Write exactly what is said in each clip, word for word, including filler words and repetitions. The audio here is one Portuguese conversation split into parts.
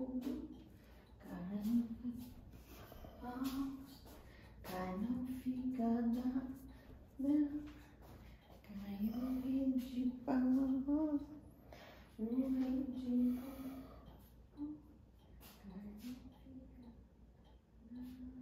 Cai, não fica nada, cai um rio de pau, um rio de pau, cai, não fica nada.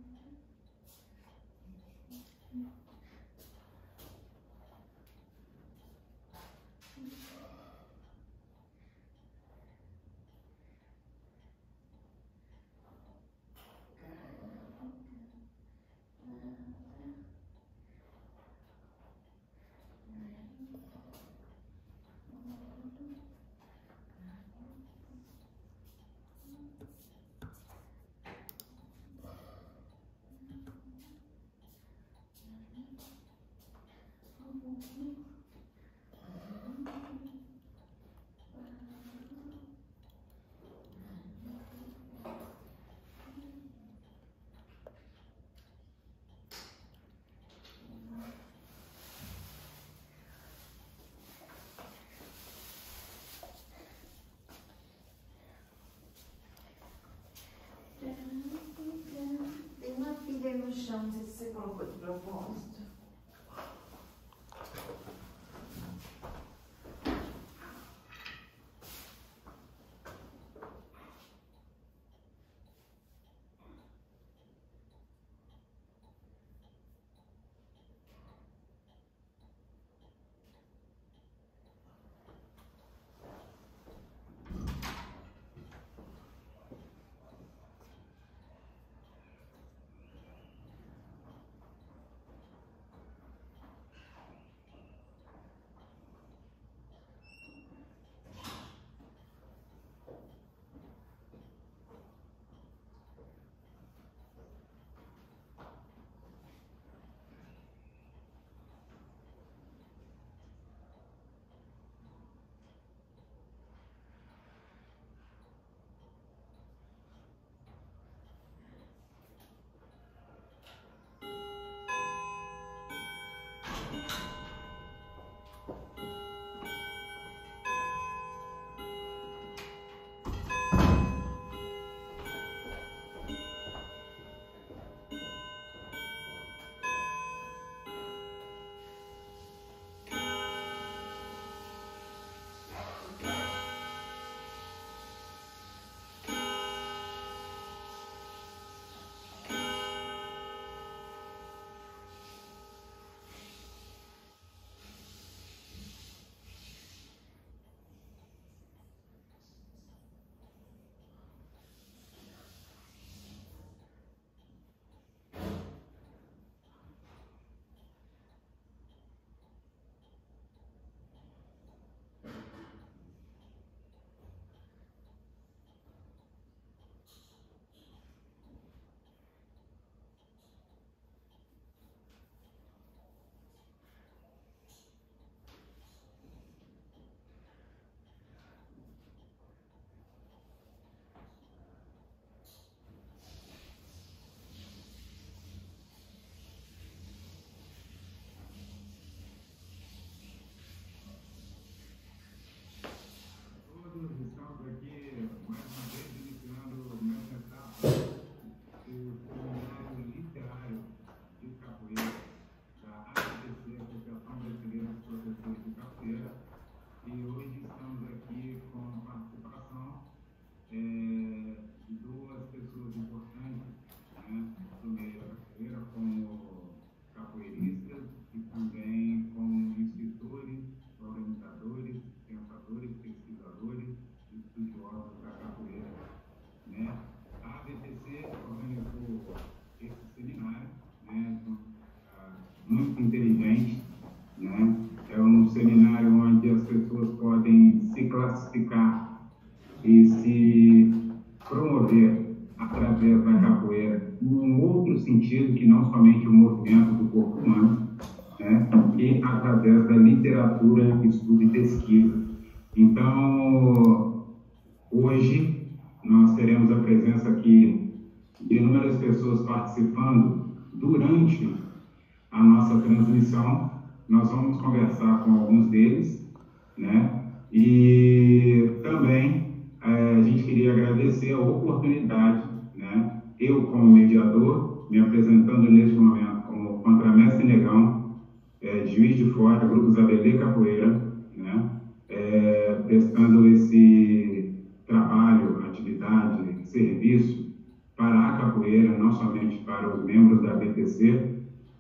Tem uma pilha aí no chão, não sei se você colocou de propósito. Muito inteligente, né? É um seminário onde as pessoas podem se classificar e se promover através da capoeira num outro sentido que não somente o movimento do corpo humano, né? E através da literatura, estudo e pesquisa. Então, hoje nós teremos a presença aqui de inúmeras pessoas participando durante a nossa transmissão. Nós vamos conversar com alguns deles, né? E também é, é, a gente queria agradecer a oportunidade, né? Eu, como mediador, me apresentando neste momento como contramestre Negão, é, juiz de fora, Grupo Zabelê Capoeira, né? É, prestando esse trabalho, atividade, serviço para a capoeira, não somente para os membros da B T C,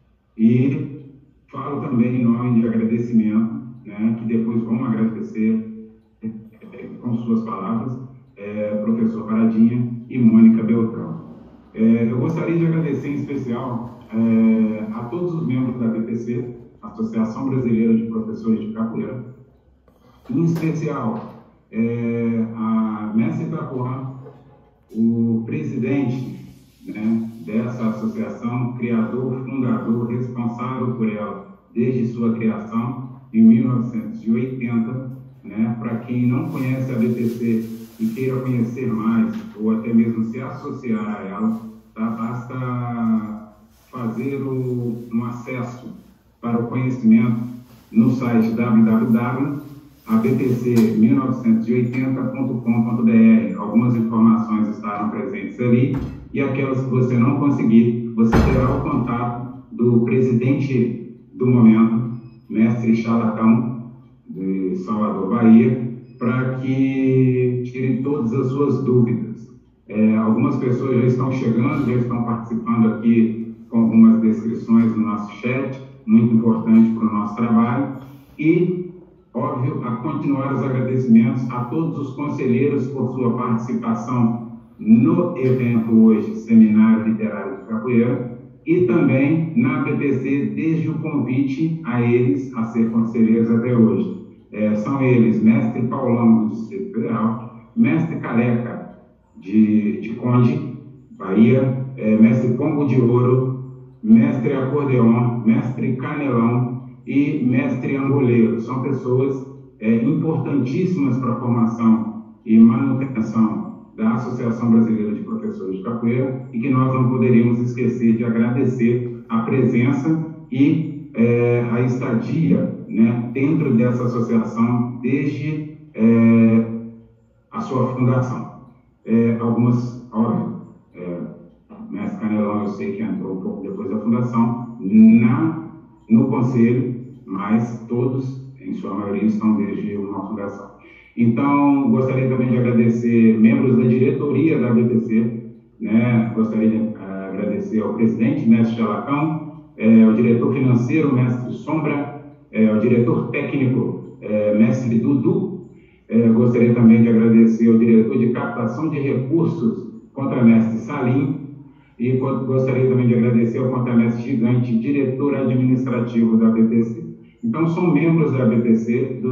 e falo também em nome de agradecimento, né, que depois vão agradecer é, com suas palavras, é, professor Paradinha e Mônica Beltrão. É, eu gostaria de agradecer em especial é, a todos os membros da B T C, Associação Brasileira de Professores de Capoeira, em especial é, a Mestre Itapuã, o presidente, né, dessa associação, criador, fundador, responsável por ela desde sua criação em mil novecentos e oitenta, né, para quem não conhece a B T C e queira conhecer mais ou até mesmo se associar a ela, tá, basta fazer o, um acesso para o conhecimento no site w w w ponto a b t c mil novecentos e oitenta ponto com ponto b r. Algumas informações estarão presentes ali, e aquelas que você não conseguir, você terá o contato do presidente do momento, mestre Chalacão, de Salvador, Bahia, para que tire todas as suas dúvidas. É, algumas pessoas já estão chegando, já estão participando aqui com algumas descrições no nosso chat, muito importante para o nosso trabalho, e óbvio, a continuar os agradecimentos a todos os conselheiros por sua participação no evento hoje, Seminário Literário de Capoeira, e também na B T C, desde o convite a eles a ser conselheiros até hoje. É, são eles, mestre Paulão, do Distrito Federal, mestre Careca, de, de Conde, Bahia, é, mestre Pombo de Ouro, mestre Acordeon, mestre Canelão, e mestre angoleiro. São pessoas é, importantíssimas para a formação e manutenção da Associação Brasileira de Professores de Capoeira, e que nós não poderíamos esquecer de agradecer a presença e é, a estadia, né, dentro dessa associação desde é, a sua fundação. É, algumas, óbvio, é, mestre Canelão eu sei que entrou um pouco depois da fundação, na no conselho, mas todos, em sua maioria, estão desde uma fundação. Então, gostaria também de agradecer membros da diretoria da B T C, né? Gostaria de uh, agradecer ao presidente, mestre Chalacão, eh, ao diretor financeiro, mestre Sombra, eh, ao diretor técnico, eh, mestre Dudu. Eh, gostaria também de agradecer ao diretor de captação de recursos, contramestre Salim. E gostaria também de agradecer ao contramestre Gigante, diretor administrativo da B T C. Então, são membros da B T C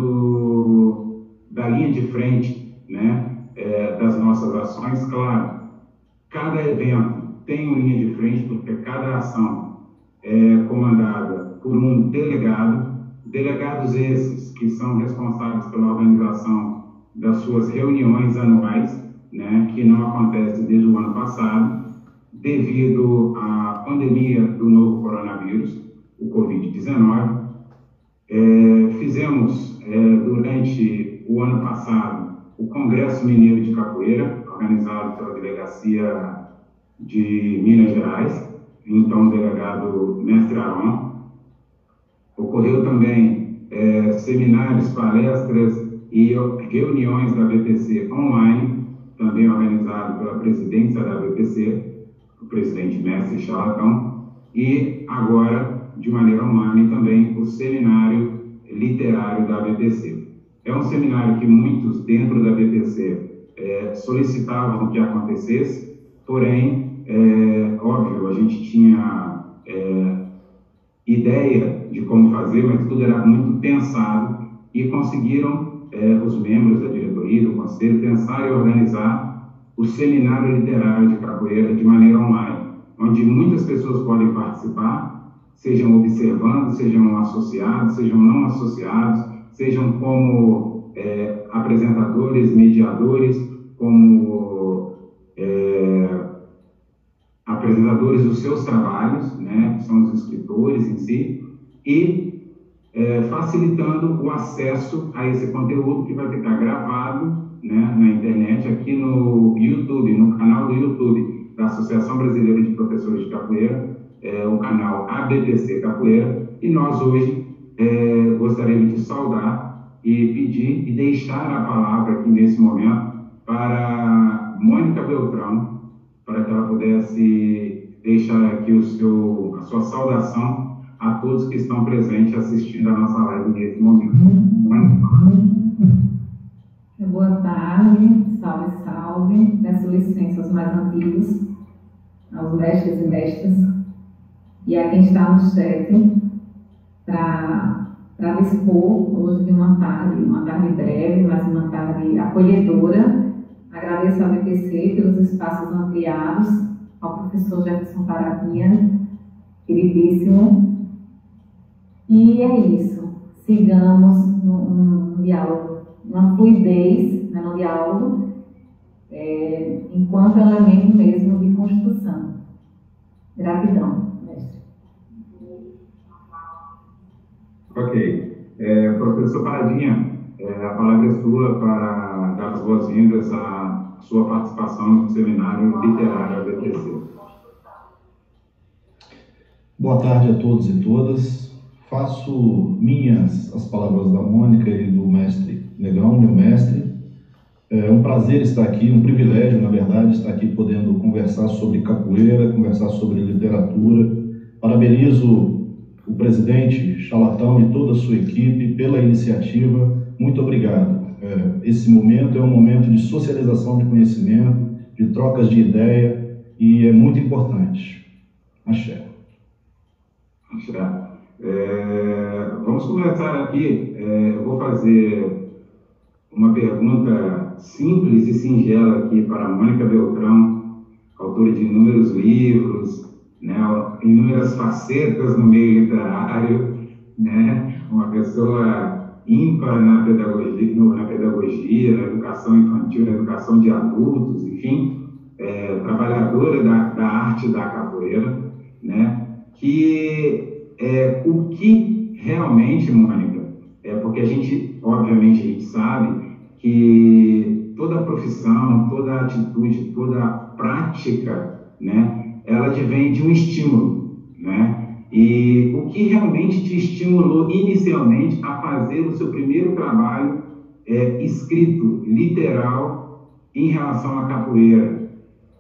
do, da linha de frente, né, é, das nossas ações. Claro, cada evento tem uma linha de frente, porque cada ação é comandada por um delegado, delegados esses que são responsáveis pela organização das suas reuniões anuais, né, que não acontece desde o ano passado, devido à pandemia do novo coronavírus, o covid dezenove. É, fizemos, é, durante o ano passado, o Congresso Mineiro de Capoeira, organizado pela Delegacia de Minas Gerais, então o delegado mestre Aron. Ocorreu também é, seminários, palestras e reuniões da B T C online, também organizado pela presidência da B T C, o presidente mestre Chalacão, e agora, de maneira online, também o seminário literário da B T C. É um seminário que muitos dentro da B T C é, solicitavam que acontecesse, porém, é, óbvio, a gente tinha é, ideia de como fazer, mas tudo era muito pensado, e conseguiram é, os membros da diretoria, do conselho, pensar e organizar o seminário literário de capoeira de maneira online, onde muitas pessoas podem participar, sejam observando, sejam associados, sejam não associados, sejam como é, apresentadores, mediadores, como é, apresentadores dos seus trabalhos, né, que são os escritores em si, e é, facilitando o acesso a esse conteúdo que vai ficar gravado né, na internet, aqui no YouTube, no canal do YouTube da Associação Brasileira de Professores de Capoeira, é, o canal A B P C Capoeira, e nós hoje é, gostaríamos de saudar e pedir e deixar a palavra aqui nesse momento para Mônica Beltrão, para que ela pudesse deixar aqui o seu, a sua saudação a todos que estão presentes assistindo a nossa live nesse momento. Boa tarde, salve, salve. Peço licença aos mais antigos, aos mestres e mestras, e a quem está no chat, para dispor hoje de uma tarde, uma tarde breve, mas uma tarde acolhedora. Agradeço ao B P C pelos espaços ampliados, ao professor Jefferson Paradinha, queridíssimo. E é isso, sigamos num, num diálogo, uma fluidez, né, no diálogo, é, enquanto elemento mesmo de construção. Gratidão, mestre. Ok. É, professor Paradinha, é, a palavra é sua para dar as boas-vindas à sua participação no seminário literário A B P C. Boa tarde a todos e todas. Faço minhas as palavras da Mônica e do mestre Negão, meu mestre. É um prazer estar aqui, um privilégio, na verdade, estar aqui podendo conversar sobre capoeira, conversar sobre literatura. Parabenizo o presidente Chalatão e toda a sua equipe pela iniciativa. Muito obrigado. É, esse momento é um momento de socialização de conhecimento, de trocas de ideia, e é muito importante. Axé. Axé. É, vamos começar aqui. É, eu vou fazer uma pergunta simples e singela aqui para a Mônica Beltrão, autora de inúmeros livros, né, inúmeras facetas no meio literário, né, uma pessoa ímpar na pedagogia, na pedagogia, na educação infantil, na educação de adultos, enfim, é, trabalhadora da, da arte da capoeira, né, que é, o que realmente, Mônica, é porque a gente, obviamente, a gente sabe que toda profissão, toda atitude, toda prática, né, ela advém de um estímulo, né? E o que realmente te estimulou inicialmente a fazer o seu primeiro trabalho é, escrito, literal, em relação à capoeira?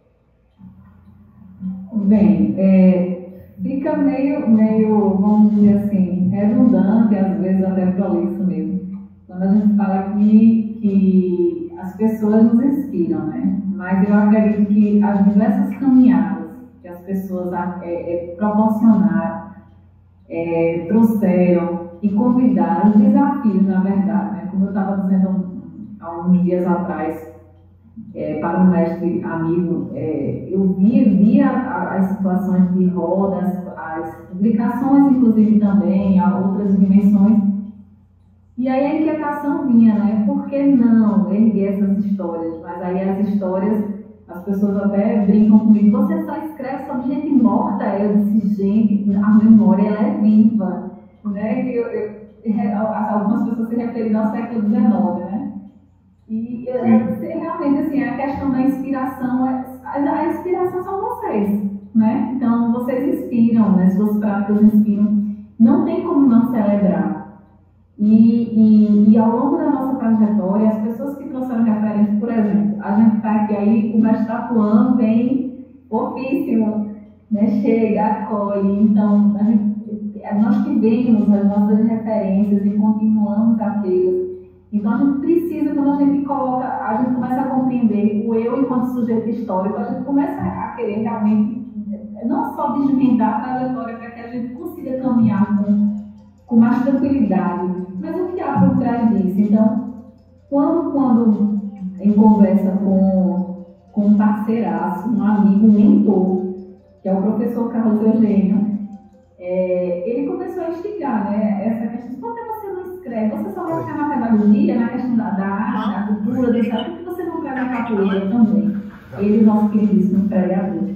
Bem, é, fica meio, meio, vamos dizer assim, redundante, às vezes até prolixo mesmo, quando a gente fala aqui que as pessoas nos inspiram, né? Mas eu acredito que as diversas caminhadas que as pessoas é, é, proporcionaram, é, trouxeram e convidaram, os desafios, na verdade, né? Como eu estava dizendo há uns dias atrás, é, para um mestre amigo, é, eu via, via as situações de rodas, as publicações, inclusive também, há outras dimensões, e aí a inquietação vinha, né? Por que não erguer essas histórias? Mas aí as histórias, as pessoas até brincam comigo, você só escreve sobre gente morta? Eu disse, gente, a memória ela é viva, né? Eu, eu, algumas pessoas se referiram ao século dezenove, né? E eu, realmente, assim, a questão da inspiração, a, a inspiração são vocês, né? Então, vocês inspiram, né? Suas práticas inspiram. Não tem como não celebrar. E, e, e ao longo da nossa trajetória, as pessoas que trouxeram referência, por exemplo, a gente está aqui aí, o mestre Tapuã vem fofíssimo, né? Chega, acolhe, então a gente, nós tivemos as nossas referências e continuamos a tê-las. Então a gente precisa, quando a gente coloca, a gente começa a compreender o eu enquanto sujeito histórico, a gente começa a querer realmente, não só desvendar a trajetória para que a gente consiga caminhar com, com mais tranquilidade, mas o que há por trás disso. Então, quando, quando em conversa com, com um parceiraço, um amigo, um mentor, que é o professor Carlos Eugênio, é, ele começou a instigar, né, essa questão, por que você não escreve? Você só vai ficar na pedagogia, na questão da, da arte, da cultura, do estado, por que você não traz a capoeira também? Ele, nosso queridíssimo pregador.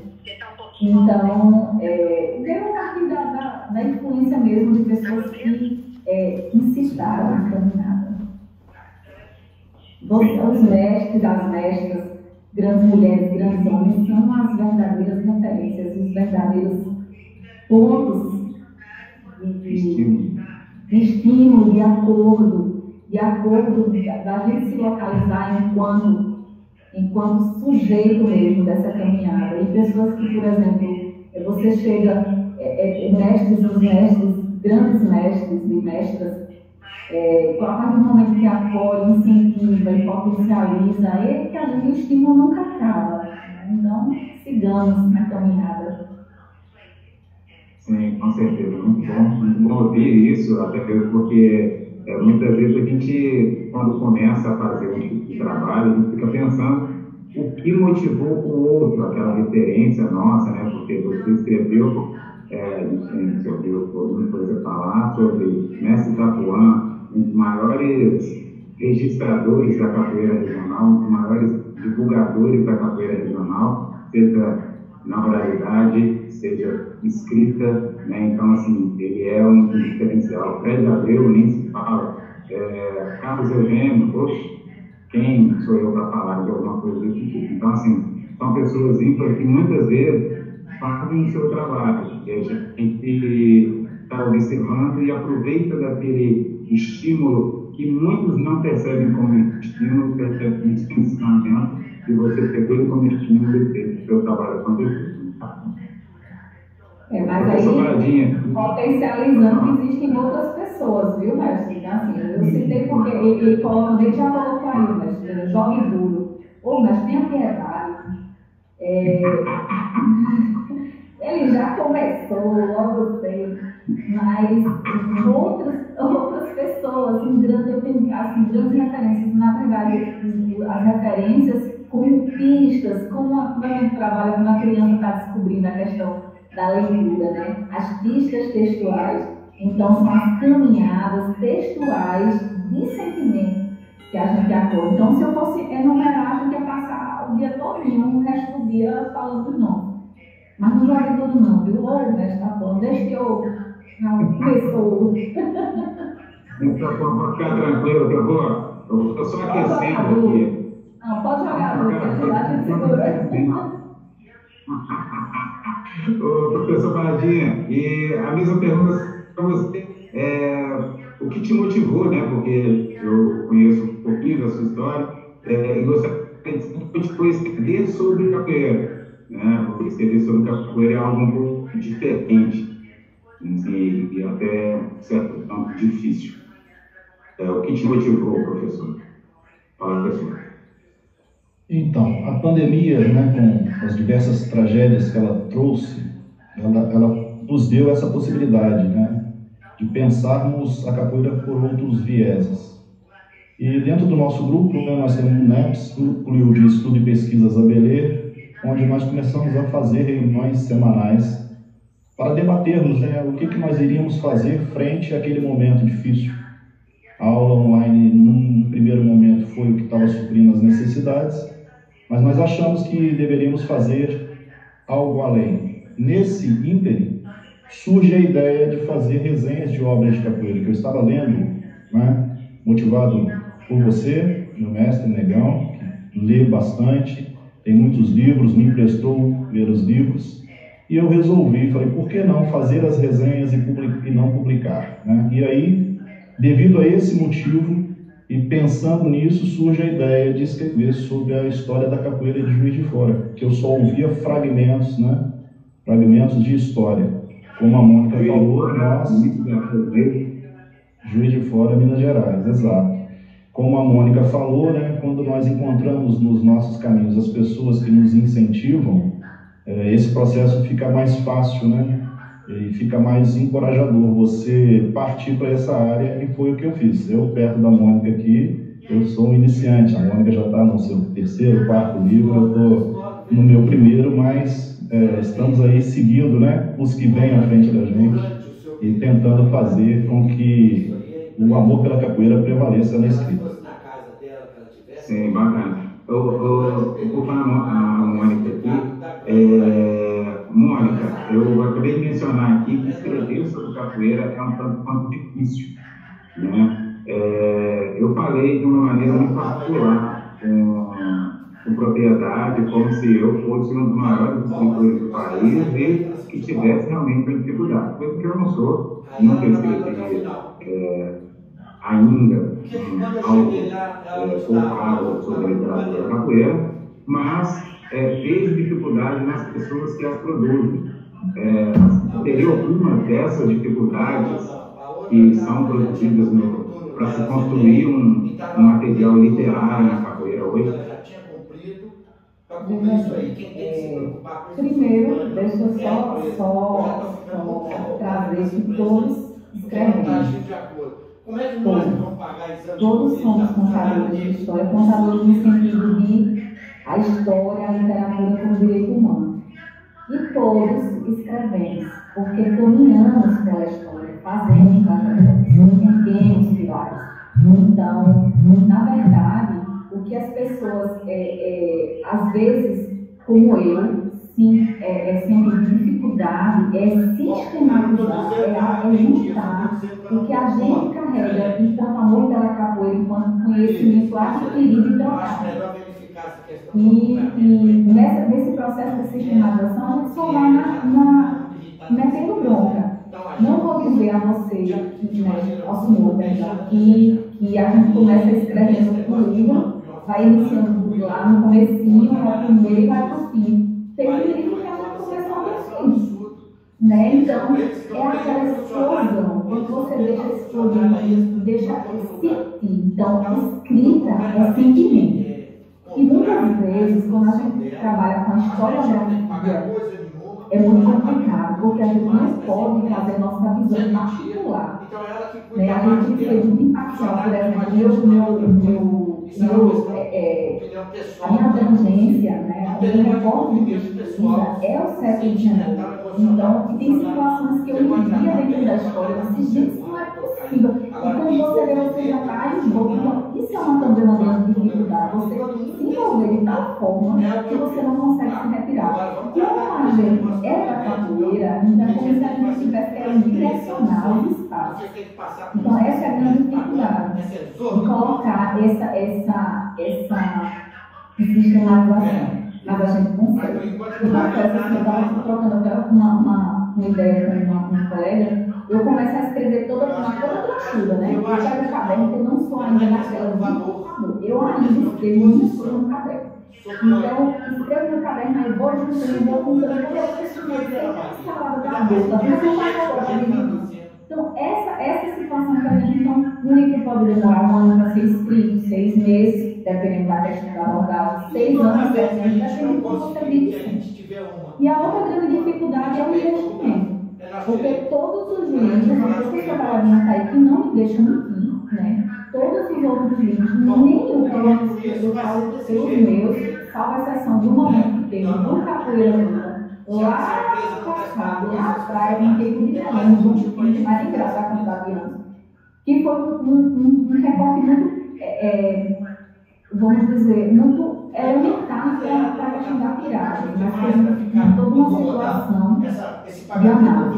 Então, é, veio a partir da, da, da influência mesmo de pessoas que é, incitaram a caminhada. Você, os mestres, as mestras, grandes mulheres, grandes homens, são as verdadeiras referências, os verdadeiros pontos de, de, de estímulo, de acordo, de acordo da, da gente se localizar enquanto, enquanto sujeito mesmo dessa caminhada. E pessoas que, por exemplo, você chega, é, é, mestres, os mestres, grandes mestres e mestras, é, a partir do momento que acolhe, incentiva e potencializa, é que a gente, o estímulo nunca acaba. Então, sigamos na caminhada. Sim, com certeza. Muito bom, muito bom ouvir isso, até mesmo porque é, muitas vezes a gente, quando começa a fazer um tipo de trabalho, a gente fica pensando o que motivou o outro, aquela referência nossa, né? Porque você escreveu, é, a gente ouviu todo mundo você falar sobre Mestre Itapuã, um dos maiores registradores da capoeira regional, um dos maiores divulgadores da capoeira regional, seja na oralidade, seja escrita, né? Então, assim, ele é um diferencial. Fred Abreu, nem se fala. É, Carlos Eugênio, poxa, quem sou eu para falar de alguma coisa desse tipo? Então, assim, são pessoas ímpares que muitas vezes fazem o seu trabalho, ou seja, tem que estar observando e aproveita daquele estímulo que muitos não percebem como estímulo, percebem como ensinamento, e você pegou ele como estímulo e fez o seu trabalho acontecer. É, mas aí, potencializando que existem outras pessoas, viu, mestre? Então, assim, eu citei porque ele, ele coloca, ele já colocou aí, mestre, jogue duro. Ô, mestre, tenha piedade. É, ele já começou logo cedo, mas outras, outras pessoas, assim, grande, eu tenho assim, grandes referências, na verdade, as referências como pistas, como a, como a gente trabalha quando a criança está descobrindo a questão da leitura, né? As pistas textuais, então são as caminhadas textuais de sentimento que a gente acorda. Então, se eu fosse enumerar, a gente ia passar o dia todinho, o resto do dia falando dos nomes. Mas não jogue tudo não, viu? Ô, o mestre tá falando, deixa que eu... Não, começou. Então, pode ficar tranquilo, que eu vou... Eu estou só aquecendo aqui. Não, pode jogar a luz, a gente segura. Ô, professor Baradinha, e a mesma pergunta para você, é, o que te motivou, né? Porque eu conheço um pouquinho da sua história, é, e gostaria de escrever sobre capoeira, né? Porque escrever sobre capoeira é algo um pouco diferente e, e até certo ponto difícil. É, o que te motivou, professor? Fala, professor. Então, a pandemia, né, com as diversas tragédias que ela trouxe, ela, ela nos deu essa possibilidade, né, de pensarmos a capoeira por outros vieses. E dentro do nosso grupo, né, nós temos um NEPS, Núcleo de Estudo e Pesquisas Abelê, onde nós começamos a fazer reuniões semanais para debatermos, né, o que, que nós iríamos fazer frente àquele momento difícil. A aula online, num primeiro momento, foi o que estava suprindo as necessidades, mas nós achamos que deveríamos fazer algo além. Nesse ínterim, surge a ideia de fazer resenhas de obras de capoeira, que eu estava lendo, né, motivado por você, meu mestre Negão, que lê bastante, tem muitos livros, me emprestou ler os livros, e eu resolvi, falei, por que não fazer as resenhas e, public, e não publicar? Né? E aí, devido a esse motivo, e pensando nisso, surge a ideia de escrever sobre a história da capoeira de Juiz de Fora, que eu só ouvia fragmentos, né? Fragmentos de história. Como a Mônica falou, nós... Juiz de Fora, Minas Gerais, exato. Como a Mônica falou, né? Quando nós encontramos nos nossos caminhos as pessoas que nos incentivam, esse processo fica mais fácil, né? E fica mais encorajador você partir para essa área, e foi o que eu fiz. Eu, perto da Mônica aqui, eu sou um iniciante. A Mônica já está no seu terceiro, quarto livro, eu estou no meu primeiro, mas é, estamos aí seguindo, né, os que vêm à frente da gente e tentando fazer com que o amor pela capoeira prevaleça na escrita. Sim, bacana. Eu vou falar a Mônica aqui. É, Mônica, eu acabei de mencionar aqui que escrever sobre capoeira é um tanto quanto difícil, né? É, eu falei de uma maneira muito particular, com, com propriedade, como se eu fosse um dos maiores escritores do país e que tivesse realmente uma dificuldade. Coisa que eu não sou, nunca escrevi é, ainda um, algo é, focado sobre a literatura capoeira, mas é, vejo dificuldade nas pessoas que as produzem. É, teria alguma dessas dificuldades que são produzidas para se construir um, um material literário na capoeira hoje? É, primeiro, deixa eu só, só, só trazer que todos escrevem. Todos, todos somos contadores de história, contadores no sentido de a história, a literatura como direito humano. E todos escrevemos, porque caminhamos pela história, fazemos trajetórias, entendemos pilares. Então, na verdade, o que as pessoas, é, é, às vezes, como eu, sim, é, é sempre dificuldade, é sistematizar, é, é juntar o que a gente carrega enquanto amor pela capoeira, enquanto conhecimento adquirido e trocado. E, e nessa, nesse processo de sistematização, a gente só vai na, na, metendo bronca. Não vou dizer a você, né, ao senhor, perdão, que, que a gente começa escrevendo um livro, vai iniciando lá no comecinho, vai pro meio e vai pro fim. Tem um livro que a gente começou no fim. Né? Então, é aquela explosão, quando você deixa explodir, deixa sentir. Então, a escrita é sentimento. E muitas vezes, quando a gente trabalha com a historiografia, é muito complicado, porque a gente não pode fazer nossa visão particular. Né? A gente tem que ser muito imparcial, por exemplo, meu, meu, meu, meu, é, é, a minha abrangência, né, o meu recorte de pesquisa é o século dezenove. Então, tem situações que eu vivia dentro da história, mas gente, isso não é possível. E quando você vê, você já está em volta. Isso é uma, também uma grande dificuldade. Você se envolver de tal forma que você não consegue se retirar. Como a gente é da capoeira, então é como se a gente estivesse querendo direcionar os espaços. Então, essa é a grande dificuldade de colocar essa, essa, essa sistematização. Mas a gente consegue. E uma coisa assim, eu estava trocando até uma, uma, uma ideia com uma, uma colega, eu começo a escrever toda uma toda brochura, né? Eu pego o caderno, eu não sou ainda naquela de computador. Eu ainda escrevo muito no caderno. Então, escrevo no caderno, aí vou juntando, vou contando, quando eu preciso dizer, a salada da boca, mas não vai agora. Então, essa, essa situação que a gente, então, um livro pode demorar um ano para ser escrito, seis meses, dependendo da questão da abordagem, seis anos, sete anos, dependendo do que você vive. E a outra grande dificuldade é o investimento. Porque todos os livros, as pessoas trabalham na Caí que não me deixam mentir, né? Todos os outros livros, nenhum, eu falo pelos meus, salvo a exceção de um momento que teve do Capoeira Luta, lá no passado, lá atrás, em tempo de anos, um filme mais engraçado a quantidade de anos, que foi um, um, um recorte muito, é, é, vamos dizer, muito elementar para a questão da tiragem, mas foi toda uma situação de análise.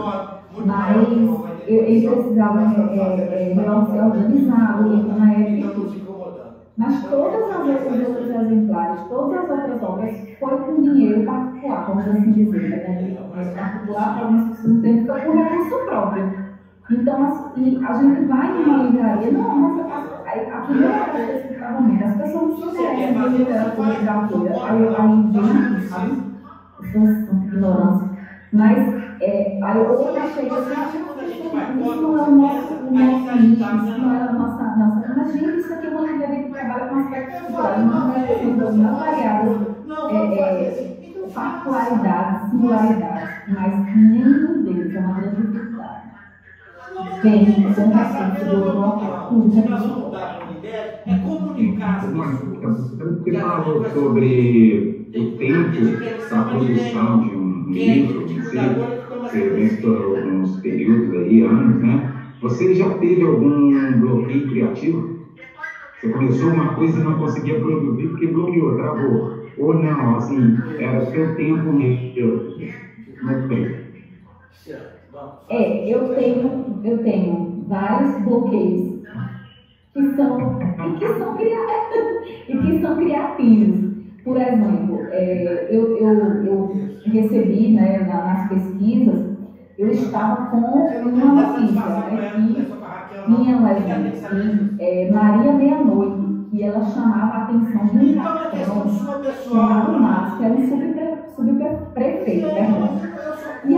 Mas ele precisava é, é, melhor ser organizado, na época. Mas todas as outras, outros exemplares, todas as outras obras, foi com dinheiro particular, vamos assim dizer, né? Particular para algumas pessoas dentro foi com recurso próprio. Então, assim, a gente vai numa livraria, não, mas a, a, a primeira coisa que eu ficava vendo, as pessoas não se interessam por literatura e literatura, aí eu aí vem, sabe? Pessoas com ignorância. Mas, é, aí outra chega assim, isso não é o nosso, o nosso nicho, isso não é a nossa, nossa. Mas, gente, isso aqui é uma livraria que trabalha com aspectos culturais, uma questão mais variadas, é, é, particularidades, singularidades, mas nenhum deles é uma grande dificuldade. Tem, com recurso do outro local, tudo é comunicar. Você falou sobre o tempo da produção de um livro, você mencionou alguns períodos aí, anos, né? Você já teve algum bloqueio criativo? Você começou uma coisa e não conseguia produzir porque bloqueou, travou. Ou não, assim, era seu tempo mesmo. Não tem. É, eu tenho, eu tenho vários bloqueios que são e que são, cria... e que são criativos. Por exemplo, é, eu, eu, eu recebi, né, nas pesquisas, eu estava com uma notícia, né, que tinha um exemplo, é, Maria Meia-Noite, que ela chamava a atenção de um cartão chamado Márcio, que era um subprefeito, né? E aí,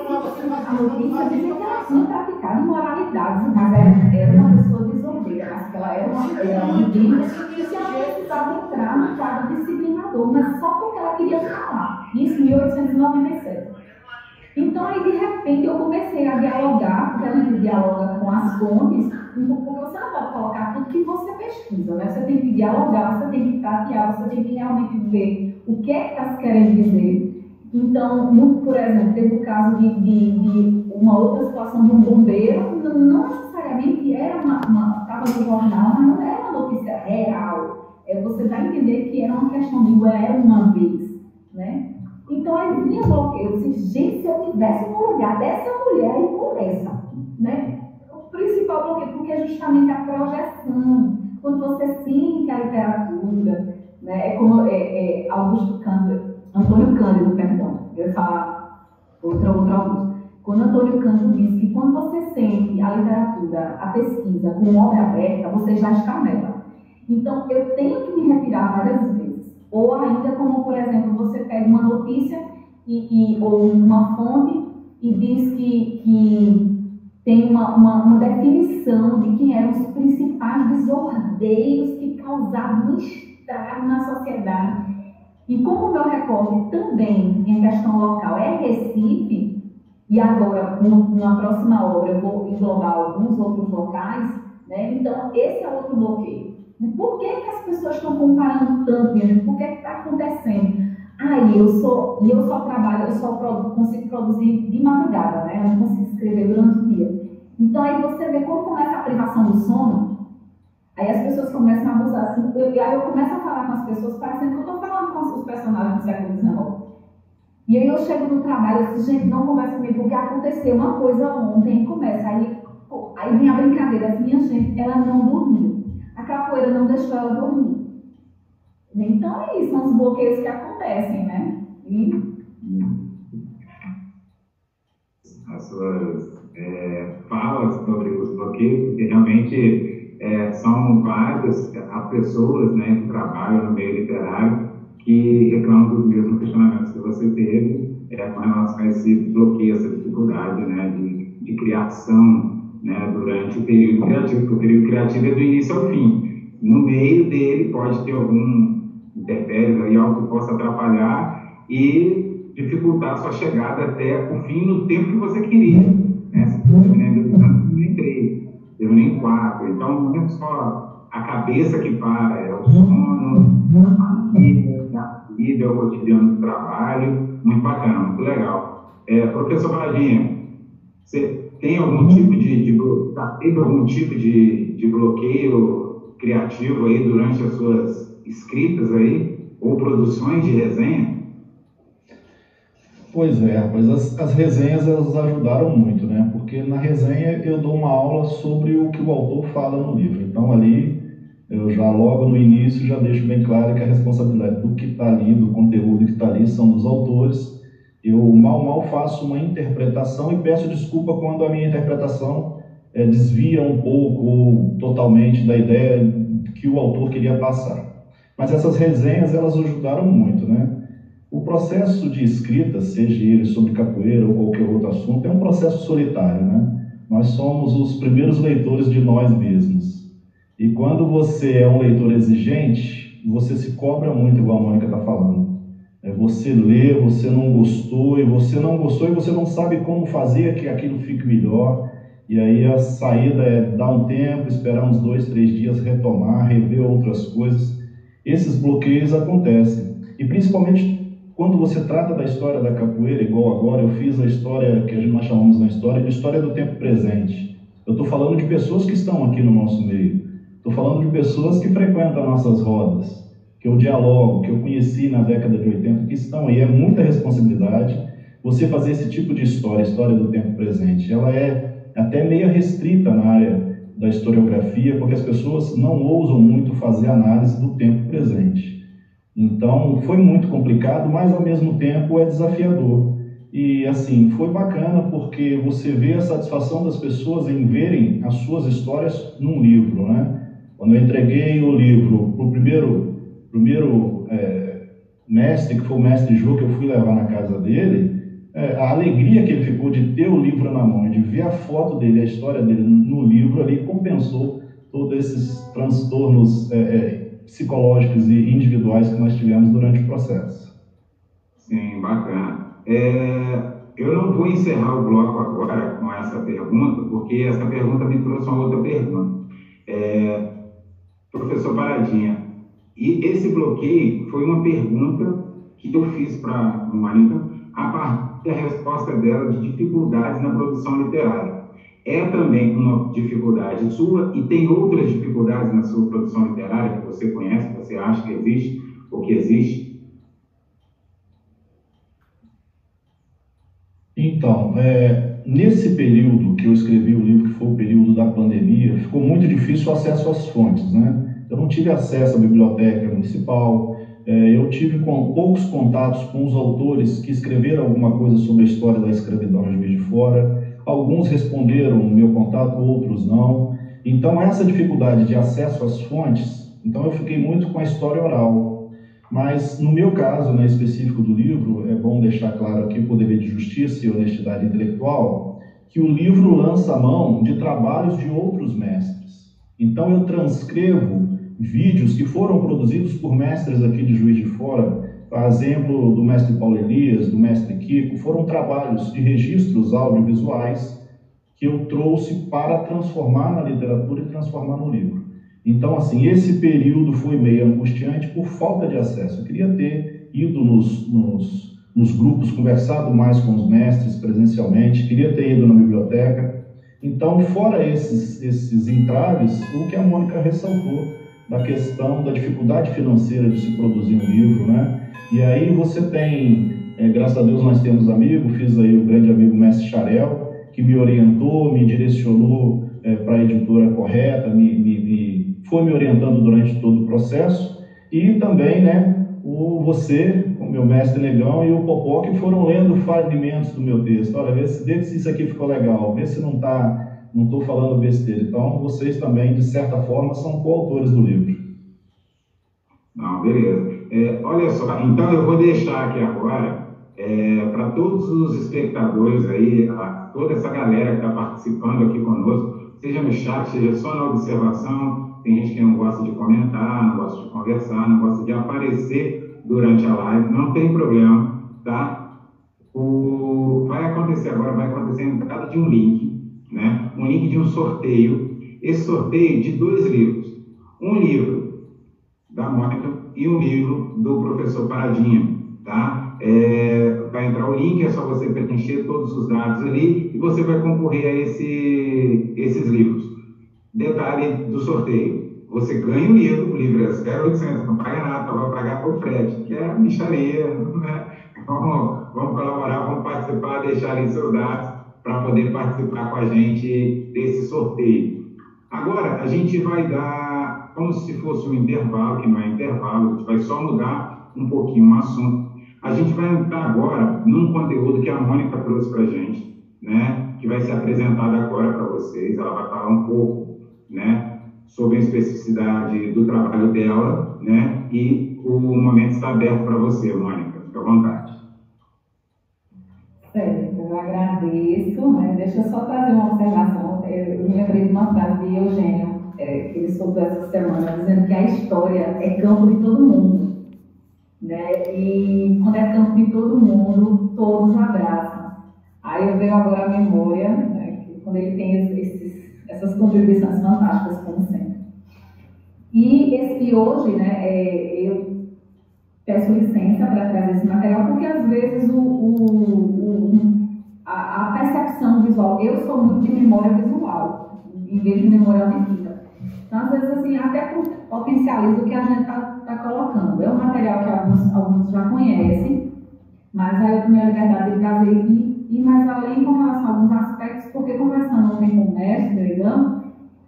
a notícia dizia que ela tinha praticado imoralidades, mas era, era uma pessoa desordeira, mas que ela era uma, era uma indígena e que ela precisava entrar no quadro disciplinador, mas só porque ela queria falar. Isso em mil oitocentos e noventa e sete. Então, aí, de repente, eu comecei a dialogar, porque a gente dialoga com as fontes, porque você não pode colocar tudo que você pesquisa, né? Você tem que dialogar, você tem que tatear, você tem que realmente ver o que é que está se querendo dizer. Então, muito, por exemplo, teve o caso de, de, de uma outra situação de um bombeiro, não, não necessariamente era uma, estava no jornal, mas não era uma notícia real. É, você vai entender que era uma questão de era uma vez, né? Então, aí vinha bloqueio. Eu disse, gente, se eu tivesse no lugar dessa mulher e por essa, né? O principal bloqueio, porque é justamente a projeção. Quando você sente a literatura, né? É como é, é, Augusto Cândido, Antônio Cândido, perdão, eu ia falar outra, outra Augusto. Quando Antônio Cândido diz que quando você sente a literatura, a pesquisa com obra aberta, você já está nela. Então, eu tenho que me retirar várias vezes. Ou ainda como, por exemplo, você pega uma notícia e, e, ou uma fonte e diz que, que tem uma, uma, uma definição de quem eram os principais desordeiros que causavam um estrago na sociedade. E como o meu recorte também em questão local é Recife, e agora, numa próxima obra, eu vou englobar alguns outros locais, né? Então, esse é outro bloqueio. Por que, que as pessoas estão comparando tanto, mesmo? Por que está acontecendo? Ah, e eu, sou, eu só trabalho, eu só produ, consigo produzir de madrugada, né? Eu não consigo escrever durante o dia. Então, aí você vê quando começa a privação do sono, aí as pessoas começam a abusar assim. Eu, aí eu começo a falar com as pessoas, parecendo que eu estou falando com os personagens do século dezenove. E aí eu chego no trabalho e digo, gente, não conversa comigo, porque aconteceu uma coisa ontem, e começa. Aí, pô, aí vem a brincadeira, assim, minha gente, ela não dormiu. A capoeira não deixou ela dormir. Então é isso, são os bloqueios que acontecem, né? E... As suas é, falas sobre os bloqueios, porque realmente é, são várias as pessoas, né, que trabalham no meio literário que reclamam dos mesmos questionamentos que você teve é, com relação a esse bloqueio, essa dificuldade, né, de, de criação, né, durante o período criativo, porque o período criativo é do início ao fim. No meio dele pode ter algum interfere aí, algo que possa atrapalhar e dificultar a sua chegada até o fim no tempo que você queria. Né? Se você terminar em três, terminar em quatro. Então, não é só a cabeça que para, é o sono, a vida, a vida, é o cotidiano do trabalho. Muito bacana, muito legal. É, professor Bradinha, você tem algum tipo de, de, teve algum tipo de, de bloqueio criativo aí durante as suas escritas aí, ou produções de resenha? Pois é, rapaz, as, as resenhas elas ajudaram muito, né? Porque na resenha eu dou uma aula sobre o que o autor fala no livro. Então ali eu já logo no início já deixo bem claro que a responsabilidade do que está ali, do conteúdo que está ali, são dos autores. Eu mal mal faço uma interpretação e peço desculpa quando a minha interpretação é, desvia um pouco ou totalmente da ideia que o autor queria passar. Mas essas resenhas elas ajudaram muito, né? O processo de escrita, seja ele sobre capoeira ou qualquer outro assunto, é um processo solitário, né? Nós somos os primeiros leitores de nós mesmos. E quando você é um leitor exigente, você se cobra muito, igual a Mônica está falando. É, você lê, você não gostou, e você não gostou e você não sabe como fazer que aquilo fique melhor. E aí a saída é dar um tempo, esperar uns dois, três dias, retomar, rever outras coisas. Esses bloqueios acontecem. E principalmente quando você trata da história da capoeira, igual agora, eu fiz a história que nós chamamos na história de história do tempo presente. Eu estou falando de pessoas que estão aqui no nosso meio. Estou falando de pessoas que frequentam nossas rodas, que eu dialogo, que eu conheci na década de oitenta, que estão aí. É muita responsabilidade você fazer esse tipo de história, história do tempo presente. Ela é até meio restrita na área da historiografia, porque as pessoas não ousam muito fazer análise do tempo presente. Então, foi muito complicado, mas ao mesmo tempo é desafiador. E assim, foi bacana porque você vê a satisfação das pessoas em verem as suas histórias num livro, né? Quando eu entreguei o livro para o primeiro, primeiro é, mestre, que foi o mestre Jô, que eu fui levar na casa dele, é, a alegria que ele ficou de ter o livro na mão, de ver a foto dele, a história dele no livro ali, compensou todos esses transtornos é, é, psicológicos e individuais que nós tivemos durante o processo. Sim, bacana. É, eu não vou encerrar o bloco agora com essa pergunta, porque essa pergunta me trouxe uma outra pergunta. É, professor Paradinha, e esse bloqueio foi uma pergunta que eu fiz para a Mônica a partir da resposta dela de dificuldades na produção literária. É também uma dificuldade sua e tem outras dificuldades na sua produção literária que você conhece, que você acha que existe ou que existe? Então, é, nesse período que eu escrevi o livro, que foi o período da pandemia, ficou muito difícil o acesso às fontes, né? Eu não tive acesso à biblioteca municipal, é, eu tive com, poucos contatos com os autores que escreveram alguma coisa sobre a história da escravidão em Juiz de Fora. Alguns responderam o meu contato, outros não. Então, essa dificuldade de acesso às fontes, então eu fiquei muito com a história oral. Mas, no meu caso, né, específico do livro, é bom deixar claro aqui, por dever de justiça e honestidade intelectual, que o livro lança a mão de trabalhos de outros mestres. Então, eu transcrevo vídeos que foram produzidos por mestres aqui de Juiz de Fora, a exemplo do mestre Paulo Elias, do mestre Kiko, foram trabalhos de registros audiovisuais que eu trouxe para transformar na literatura e transformar no livro. Então, assim, esse período foi meio angustiante por falta de acesso. Eu queria ter ido nos, nos, nos grupos, conversado mais com os mestres presencialmente, queria ter ido na biblioteca. Então, fora esses, esses entraves, o que a Mônica ressaltou da questão da dificuldade financeira de se produzir um livro, né? E aí você tem, é, graças a Deus nós temos amigos, fiz aí o grande amigo mestre Xarel, que me orientou, me direcionou é, para a editora correta, me, me, me, foi me orientando durante todo o processo, e também, né, o, você, o meu mestre Negão e o Popó, que foram lendo fragmentos do meu texto. Olha, vê se, vê se isso aqui ficou legal, vê se não está... Não estou falando besteira. Então, vocês também, de certa forma, são coautores do livro. Não, beleza. É, olha só, então eu vou deixar aqui agora, é, para todos os espectadores aí, a, toda essa galera que está participando aqui conosco, seja no chat, seja só na observação, tem gente que não gosta de comentar, não gosta de conversar, não gosta de aparecer durante a live, não tem problema, tá? O, vai acontecer agora, vai acontecer a entrada de um link, né? Um link de um sorteio, esse sorteio de dois livros, um livro da Mônica e um livro do professor Paradinha, tá? É, vai entrar o link, é só você preencher todos os dados ali e você vai concorrer a esse, esses livros. Detalhe do sorteio, você ganha o livro, o livro é zero oitocentos, não paga nada, vai pagar por frete, que é a micharia, né? Vamos, vamos colaborar, vamos participar, deixar ali seus dados para poder participar com a gente desse sorteio. Agora, a gente vai dar, como se fosse um intervalo, que não é intervalo, a gente vai só mudar um pouquinho o assunto. A gente vai entrar agora num conteúdo que a Mônica trouxe para a gente, né, que vai ser apresentado agora para vocês. Ela vai falar um pouco, né, sobre a especificidade do trabalho dela, né, e o momento está aberto para você, Mônica. Fique à vontade. Certo, eu agradeço, né? Deixa eu só trazer uma observação. Eu me lembrei de uma frase de Eugênio, é, que ele soltou essa semana, dizendo que a história é campo de todo mundo, né? E quando é campo de todo mundo, todos abraçam. Aí eu vejo agora a memória, né, que quando ele tem esses, essas contribuições fantásticas, como sempre. E, esse, e hoje, né, é, eu peço licença para trazer esse material, porque às vezes o, o, o, a, a percepção visual, eu sou muito de memória visual, em vez de memória auditiva. Então, às vezes, assim, até potencializa o que a gente está tá colocando. É um material que alguns, alguns já conhecem, mas aí eu tomei a liberdade de trazer e ir mais além com relação a alguns aspectos, porque conversando ontem com o mestre, Negão,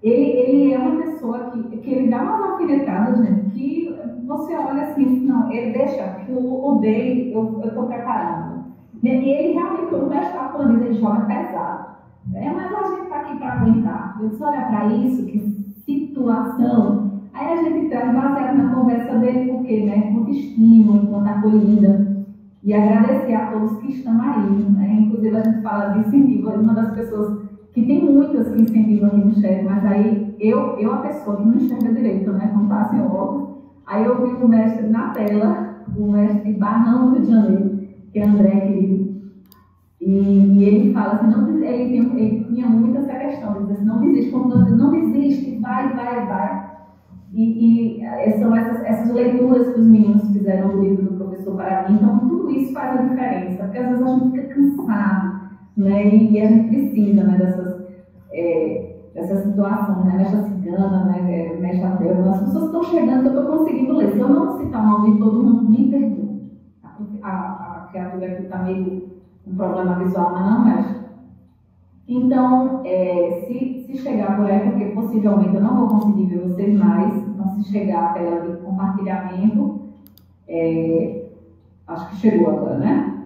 ele, ele é uma pessoa que, que ele dá umas alfinetadas, gente, que você olha assim, não, ele deixa que o, o dele eu estou preparando. E ele realmente, quando o mestre está falando isso, ele joga pesado. É, mas a gente está aqui para aguentar. Eu disse, olha para isso, que situação. Aí a gente traz baseado na conversa dele, porque, né, enquanto estímulo, enquanto acolhida. E agradecer a todos que estão aí, né? Inclusive a gente fala de incentivo, uma das pessoas que tem muitas que incentivam aqui no chat, mas aí eu, eu a pessoa que não enxerga direito, né, quando passa em óculos, aí eu vi o mestre na tela, o mestre Barrão do Rio de Janeiro, que é André querido, e, e ele fala assim, não, ele, tem, ele tinha muito essa questão, ele diz assim, não desiste, quando não desiste, vai, vai, vai. E, e são essas, essas leituras que os meninos fizeram no livro do professor para mim, então tudo isso faz a diferença, porque às vezes a gente fica cansado, né, e, e a gente precisa, né, dessas, é, dessas situações, né, mestra cigana, né, mestra Deus, as pessoas estão chegando que eu estou conseguindo ler, se eu não citar o nome de todo mundo, me perdoa, a, a, a criatura aqui está meio com um problema visual, mas não mexe. Então, é, se, se chegar por aí, porque possivelmente eu não vou conseguir ver vocês mais, então se chegar a tela de compartilhamento, é, acho que chegou agora, né?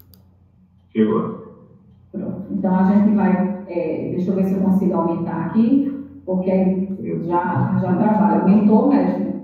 Chegou. Pronto. Então a gente vai, é, deixa eu ver se eu consigo aumentar aqui, porque aí já, já trabalha. Aumentou, mestre?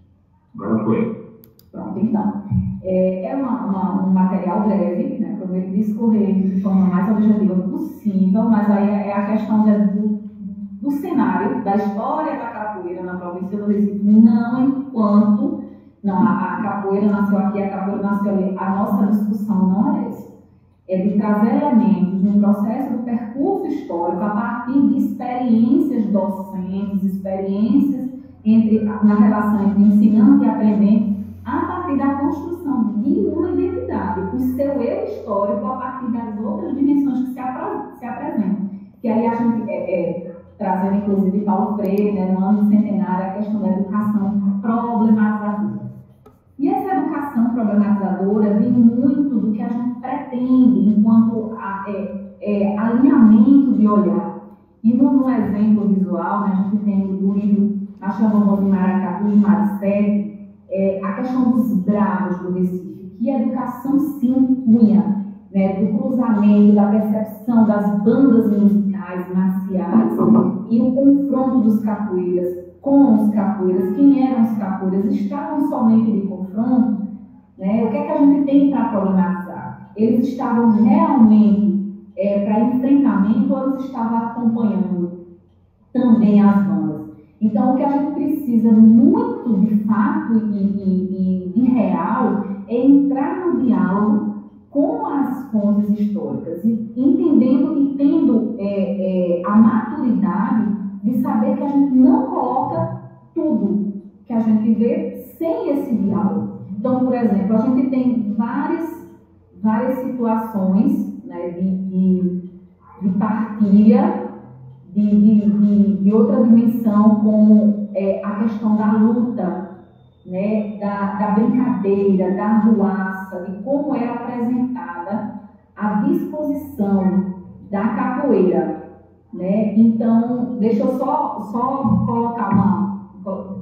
Agora foi. Pronto, então. É, é uma, uma, um material breve, né? Prometo discorrer de forma mais objetiva possível, mas aí é a questão de, do, do cenário, da história da capoeira na província do Recife, não enquanto, não, a, a capoeira nasceu aqui, a capoeira nasceu ali, a nossa discussão não é essa. É de trazer elementos no processo do percurso histórico a partir de experiências docentes, experiências entre, na relação entre ensinante e aprendente, a partir da construção de uma identidade, o seu eu histórico a partir das outras dimensões que se, apre se apresentam. Que aí a gente, é, é, trazendo inclusive Paulo Freire, né, no ano centenário, a questão da educação problematizadora. E essa educação problematizadora vem muito do que a gente pretende enquanto a, é, é, alinhamento de olhar. E no, no exemplo visual, né, a gente tem do livro A Chamamos de Maracatu e Maricete, É, a questão dos bravos do Recife, que a educação se impunha, né, do cruzamento, da percepção das bandas musicais, marciais, e o confronto dos capoeiras com os capoeiras. Quem eram os capoeiras? Estavam somente de confronto, né? O que é que a gente tem para problematizar? Eles estavam realmente é, para enfrentamento ou eles estavam acompanhando também as bandas? Então, o que a gente precisa muito, de fato e, e, e, e real, é entrar no diálogo com as fontes históricas, e entendendo e tendo é, é, a maturidade de saber que a gente não coloca tudo que a gente vê sem esse diálogo. Então, por exemplo, a gente tem várias, várias situações, né, de, de, de partilha, De, de, de, de outra dimensão, como é, a questão da luta, né, da, da brincadeira, da arruaça, de como é apresentada a disposição da capoeira, né? Então, deixa eu só, só colocar uma,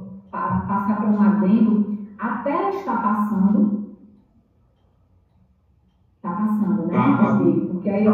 passar para um adendo. A tela está passando, está passando, né? Tá. Porque aí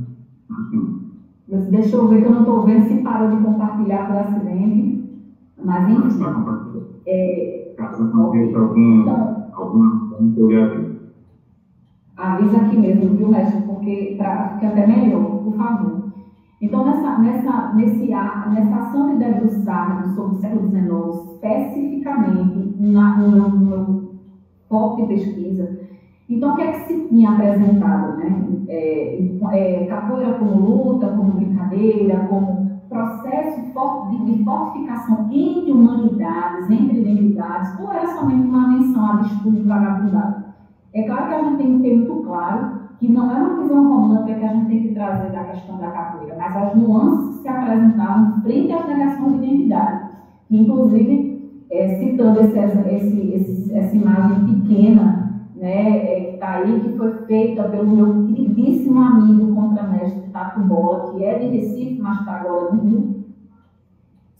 deixa eu ver que eu não estou vendo se parou de compartilhar por acidente, mas enfim. Está compartilhando. É, Caso aconteça algum, então, alguma coisa, eu lhe aviso. avisa aqui mesmo, viu, mestre? Porque para ficar até melhor, por favor. Então, nessa, nessa, nesse, nessa ação de debruçar sobre o século dezenove, especificamente na, no, meu, no meu foco de pesquisa, então, o que é que se tinha apresentado, né? É, é, capoeira como luta, como brincadeira, como processo de, de fortificação entre humanidades, entre identidades, ou era somente uma menção à disputa e vagabundagem? É claro que a gente tem que ter muito claro que não é uma visão romântica que a gente tem que trazer da questão da capoeira, mas as nuances que se apresentavam frente às negações de identidade. Inclusive, é, citando esse, esse, esse, essa imagem pequena, né, é, que está aí, que foi feita pelo meu queridíssimo amigo contramestre Tato Bola, que é de Recife, mas está agora no Rio.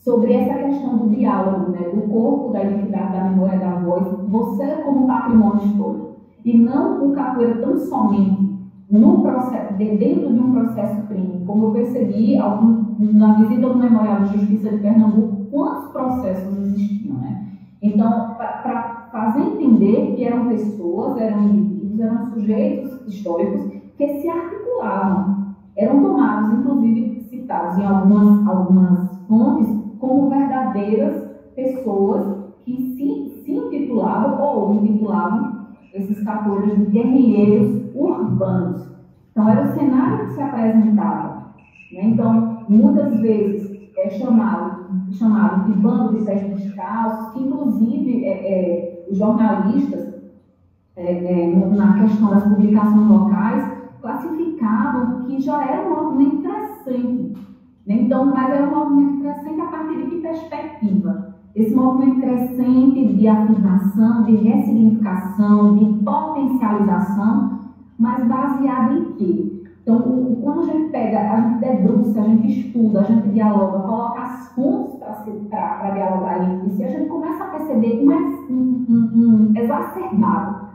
sobre essa questão do diálogo, né, do corpo, da identidade, da memória, da voz, você como patrimônio histórico, e não o capoeira tão somente no processo, dentro de um processo crime, como eu percebi algum, na visita do Memorial de Justiça de Pernambuco, quantos processos existiam, né? Então, para fazer entender que eram pessoas, eram indivíduos, eram sujeitos históricos que se articulavam, eram tomados, inclusive citados em algumas, algumas fontes, como verdadeiras pessoas que se, se intitulavam ou intitulavam esses capoeiras de guerrilheiros urbanos. Então, era o cenário que se apresentava, né? Então, muitas vezes é chamado, chamado de bando de pés descalços, que inclusive é, é, os jornalistas, é, é, na questão das publicações locais, classificavam que já era um movimento crescente. Então, mas era um movimento crescente a partir de que perspectiva? Esse movimento crescente de afirmação, de ressignificação, de potencialização, mas baseado em quê? Então, o, quando a gente pega, a gente debruça, a gente estuda, a gente dialoga, coloca as fontes para dialogar entre si, a gente começa a perceber um, um, um, um exacerbado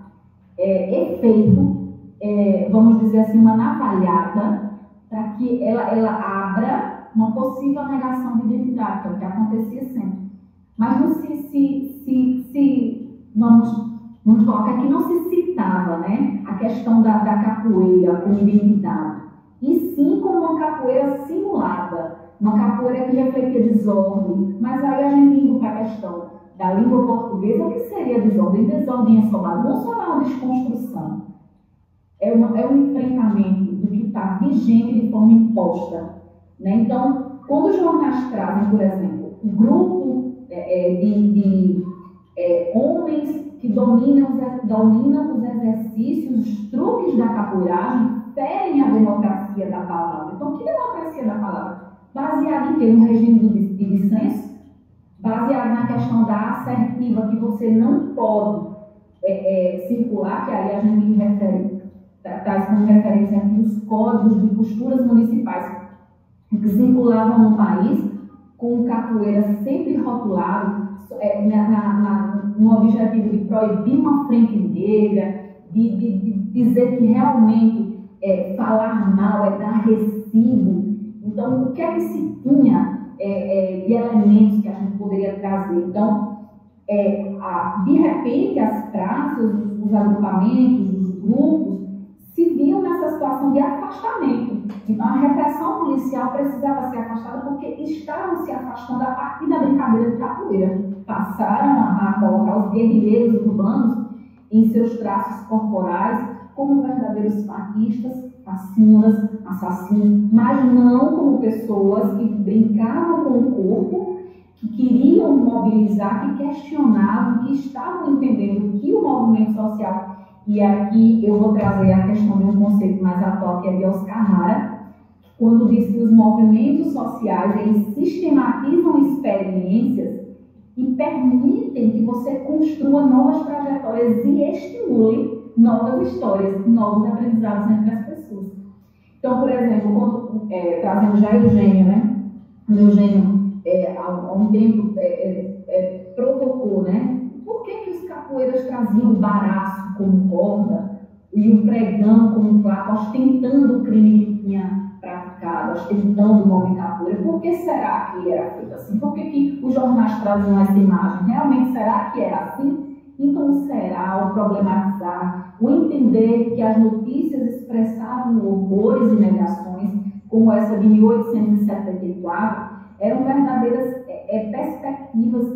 é, efeito, é, vamos dizer assim, uma navalhada, para que ela, ela abra uma possível negação de identidade, que é o que acontecia sempre. Mas não se, se, se, se vamos, vamos colocar que não se citava, né, a questão da, da capoeira como identidade, e sim como uma capoeira simulada, uma capoeira que refletia desordem. Mas aí a gente indo para a questão da língua portuguesa, o que seria desordem? Desordem é só bagunça ou é uma desconstrução? É, uma, é um enfrentamento do que está vigente de forma imposta, né? Então, quando os jornais trazem, por exemplo, um grupo é, de, de é, homens que dominam os, dominam os exercícios, os truques da capoeiragem, ferem a democracia da palavra. Então, que democracia da palavra? Baseada em quê? No regime de, de dissenso? Baseado na questão da assertiva, que você não pode é, é, circular, que aí a gente refere, traz como referência aqui os códigos de posturas municipais que circulavam no país, com o capoeira sempre rotulado, é, na, na, no objetivo de proibir uma frente negra, de, de, de dizer que realmente é, falar mal é dar recibo. Então, o que é que se tinha é, é, de elementos que a gente poderia trazer? Então, é, a, de repente, as praças, os, os agrupamentos, os grupos, se viam nessa situação de afastamento. Então, a repressão policial precisava ser afastada porque estavam se afastando a partir da brincadeira de capoeira. Passaram a, a colocar os guerrilheiros urbanos em seus traços corporais como verdadeiros faquistas, facinas, assassinos, mas não como pessoas que brincavam com o corpo, que queriam mobilizar, que questionavam, que estavam entendendo que o movimento social. E aqui eu vou trazer a questão de um conceito mais atual, que é de Oscar Hara, quando diz que os movimentos sociais, eles sistematizam experiências e permitem que você construa novas trajetórias e estimule novas histórias, novos aprendizados entre as pessoas. Então, por exemplo, quando, é, trazendo já Eugênio, né? O Eugênio, é, há, há um tempo, é, é, é, provocou, né? Por que que os capoeiras traziam o baraço como corda e o pregão como placa, ostentando o crime que tinha praticado, ostentando o nome capoeira? Por que será que era feito assim? Por que que os jornais traziam essa imagem? Realmente, será que era assim? Então, será o problematizar, o entender que as notícias expressavam horrores e negações, como essa de mil oitocentos e setenta e quatro, eram verdadeiras é, perspectivas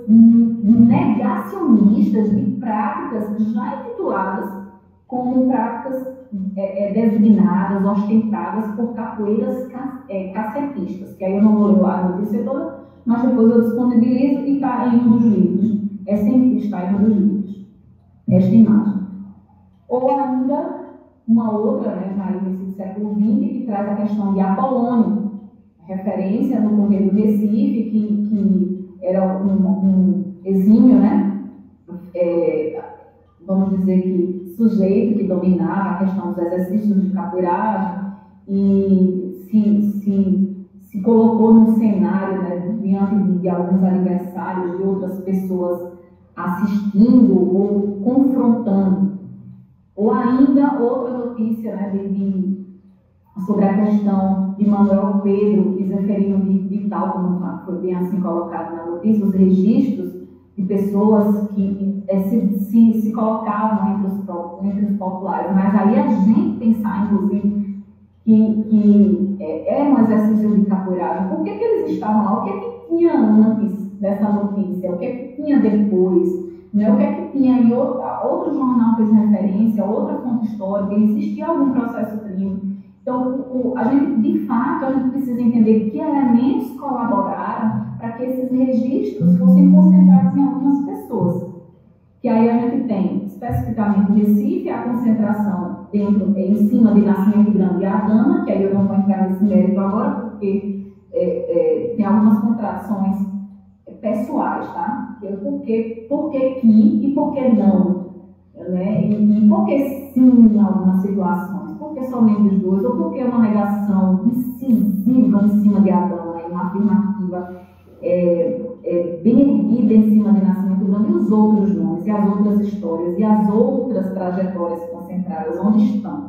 negacionistas de práticas já intituladas como práticas é, é, designadas, ostentadas por capoeiras é, cacetistas, que aí eu não vou ler a notícia toda, mas depois eu disponibilizo e está em um dos livros. É sempre está em um dos livros, esta imagem. Ou ainda uma outra, né, na início do século vinte, que traz a questão de Apolônio, referência no Correio do Recife, que, que era um, um exímio, né, é, vamos dizer que sujeito que dominava a questão dos exercícios de capoeiragem e se, se, se colocou num cenário, né, diante de, de alguns aniversários de outras pessoas assistindo ou confrontando. Ou ainda outra notícia, né, de, de, sobre a questão de Manuel Pedro, Zefirino de, de tal, como foi bem assim colocado na notícia, os registros de pessoas que é, se, se, se colocavam entre os, entre os populares. Mas aí a gente pensar, inclusive, que, que é, é um exercício de capoeiragem. Por que, que eles estavam lá? O que é que tinha antes dessa notícia? O que é que tinha depois? Né? O que é que tinha em outro, outro jornal fez referência, outra fonte histórica, existia algum processo crime. Então, o, a gente, de fato, a gente precisa entender que elementos colaboraram para que esses registros fossem concentrados em algumas pessoas. Que aí a gente tem, especificamente em Recife, a concentração dentro, em cima de Nascimento Grande e Adama, que aí eu não vou entrar nesse mérito agora, porque é, é, tem algumas contradições pessoais, tá? Por que, por que que e por que não? Né? E, e por que sim em algumas situações? Por que somente os dois? Ou por que uma negação incisiva em cima de Adama e uma afirmativa é, é, bem erguida em cima de Nascimento Grande e os outros nomes, e as outras histórias, e as outras trajetórias concentradas, onde estão?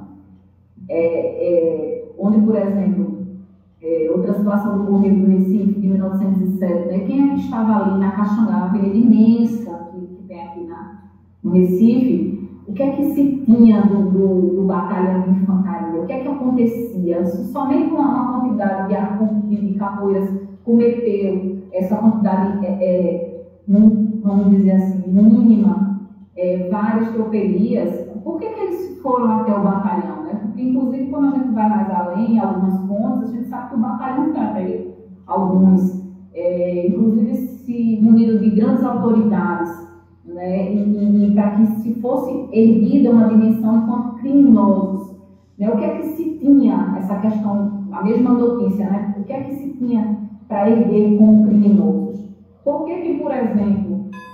É, é, onde, por exemplo, É, outra situação do Correio do Recife, de mil novecentos e sete, né? Quem é que estava ali na Caxangá, a avenida imensa que, que tem aqui na, no Recife? O que é que se tinha do, do, do batalhão de infantaria? O que é que acontecia? Somente uma, uma quantidade de, de capoeiras cometeu essa quantidade, é, é, vamos dizer assim, mínima, é, várias tropelias. Por que que eles foram até o batalhão? Né? Porque, inclusive, quando a gente vai mais além, em algumas fontes, a gente sabe que o batalhão foi até alguns, é, inclusive, se muniram de grandes autoridades, né? E, e, e para que se fosse erguida uma dimensão enquanto criminosos. Né? O que é que se tinha, essa questão, a mesma notícia, né? O que é que se tinha para erguer como criminosos? Por que que, por exemplo,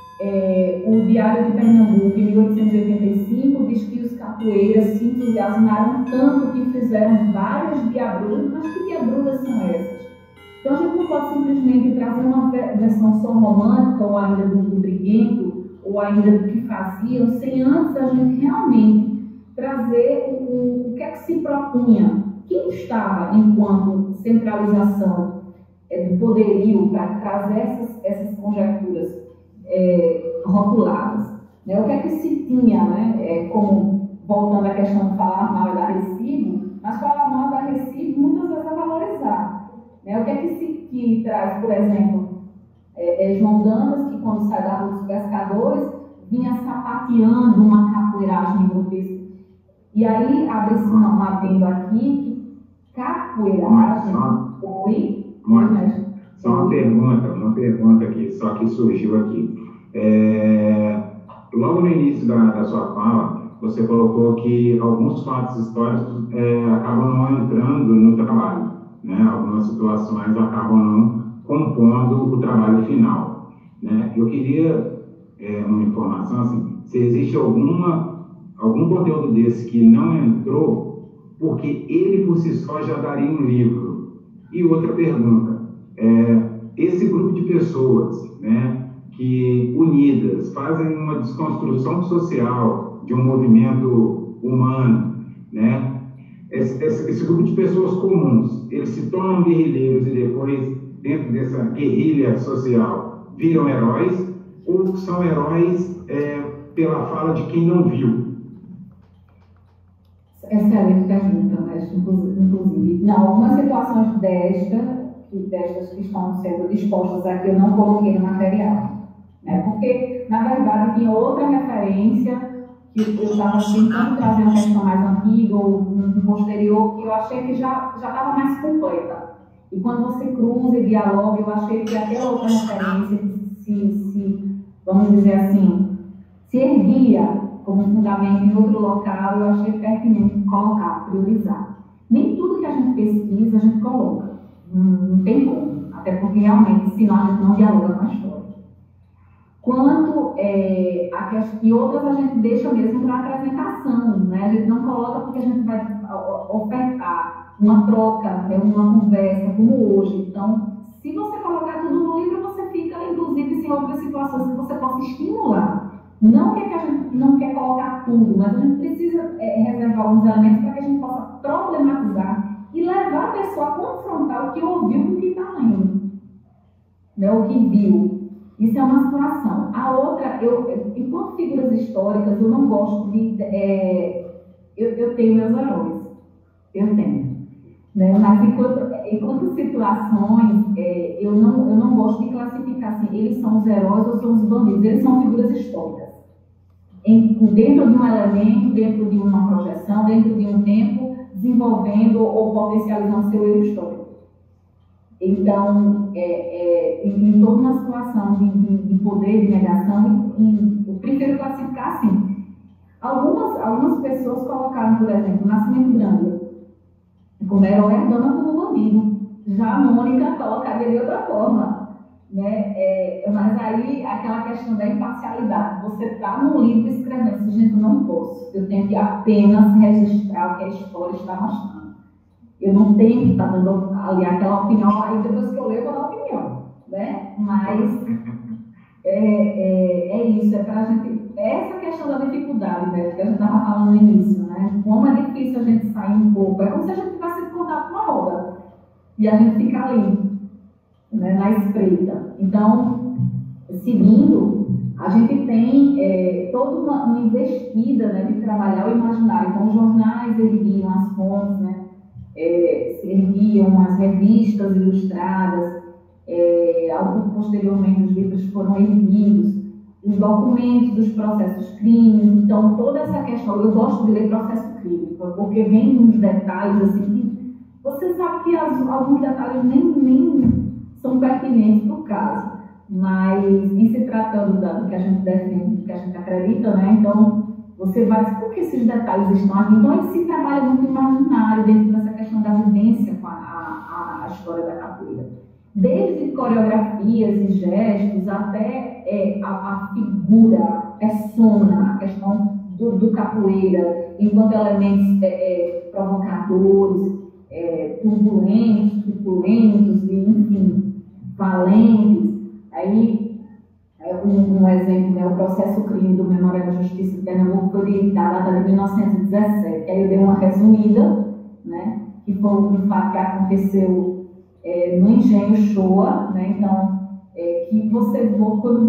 É, o Diário de Pernambuco, em mil oitocentos e oitenta e cinco, diz que os capoeiras se entusiasmaram tanto que fizeram várias diabruras, mas que diabruras são essas? Então a gente não pode simplesmente trazer uma versão só romântica, ou ainda do, do briguento, ou ainda do que faziam, sem antes a gente realmente trazer o, o, o que é que se propunha. Quem estava enquanto centralização é, do poderio para trazer essas, essas conjecturas É, rotuladas, né? O que é que se tinha, né? É, como, voltando à questão de falar mal e dar recibo, mas falar mal e dar recibo muitas vezes é valorizar, né? O que é que se que traz, por exemplo, é, é João Dantas, que quando sai da Rua dos Pescadores, vinha sapateando uma capoeiragem grotesca. E aí abre-se um adendo aqui que capoeiragem foi... Só uma pergunta, uma pergunta aqui, só que surgiu aqui. É, logo no início da, da sua fala, você colocou que alguns fatos históricos é, acabam não entrando no trabalho, né? Algumas situações acabam não compondo o trabalho final, né? Eu queria é, uma informação, assim, se existe alguma, algum conteúdo desse que não entrou, porque ele por si só já daria um livro. E outra pergunta, É, esse grupo de pessoas, né, que unidas fazem uma desconstrução social de um movimento humano, né, esse, esse, esse grupo de pessoas comuns, eles se tornam guerrilheiros e depois, dentro dessa guerrilha social, viram heróis, ou são heróis é, pela fala de quem não viu? Excelente pergunta, mestre, inclusive. Não, algumas situações desta destas que estão sendo dispostas aqui, eu não coloquei no material, né? Porque, na verdade, tinha outra referência que eu estava tentando trazer uma questão mais antiga ou um posterior, que eu achei que já já estava mais completa. E quando você cruza e dialoga, eu achei que aquela outra referência se, se vamos dizer assim, se erguia como fundamento em outro local, eu achei pertinente colocar, priorizar. Nem tudo que a gente pesquisa, a gente coloca. Não tem como, até porque realmente, senão a gente não dialoga com a história. Quanto é, a questão, e outras a gente deixa mesmo para apresentação, né? A gente não coloca porque a gente vai ofertar uma troca, né? Uma conversa, como hoje. Então, Se você colocar tudo no livro, você fica, inclusive, sem outras situações que você possa estimular. Não que a gente não quer colocar tudo, mas a gente precisa é, reservar alguns elementos para que a gente possa problematizar e levar a pessoa a confrontar o que ouviu com o que está lendo, né, o que viu. Isso é uma situação. A outra, eu, enquanto figuras históricas, eu não gosto de... É, eu, eu tenho meus heróis, eu tenho. Né? Mas enquanto, enquanto situações, é, eu, não, eu não gosto de classificar assim, eles são os heróis ou são os bandidos, eles são figuras históricas. Em, dentro de um elemento, dentro de uma projeção, dentro de um tempo, desenvolvendo ou potencializando seu eu histórico. Então, é, é, em, em toda uma situação de, de, de poder, de negação, em, eu prefiro classificar assim. Algumas, algumas pessoas colocaram, por exemplo, o Nascimento Grande como herói, a dona como bandido. Já a Mônica colocaria de outra forma. Né? É, mas aí, aquela questão da imparcialidade. Você está no livro escrevendo, gente, eu não posso. Eu tenho que apenas registrar o que a história está mostrando. Eu não tenho que estar dando ali aquela opinião, aí depois que eu leio, eu vou dar opinião. Né? Mas é, é, é isso, é para a gente. Essa questão da dificuldade, né, que a gente estava falando no início, né? Como é difícil a gente sair um pouco. É como se a gente tivesse em contato com a roda e a gente fica ali, né, na espreita. Então, seguindo, a gente tem é, toda uma, uma investida, né, de trabalhar o imaginário. Então, os jornais erguiam as fontes, né, é, se erguiam as revistas ilustradas, é, posteriormente os livros foram erguidos, os documentos dos processos clínicos. Então, toda essa questão, eu gosto de ler processo clínico, porque vem uns detalhes assim, que você sabe que as, alguns detalhes nem, nem são pertinentes para o caso, mas em se tratando da, do que a gente defende, do que a gente acredita, né? Então, você vai dizer, por que esses detalhes estão aqui? Então, ele se trabalha muito imaginário dentro dessa questão da vivência com a, a, a história da capoeira. Desde coreografias e gestos até é, a, a figura, a persona, a questão do, do capoeira, enquanto elementos é, é, provocadores, é, turbulentos, turbulentos, enfim, valentes. Aí, é, um, um exemplo, né, o processo crime do Memória da Justiça de Pernambuco foi da data de mil novecentos e dezessete. Aí eu dei uma resumida, né, que foi um fato que aconteceu É, no Engenho Shoa, né? Então, é, que você, quando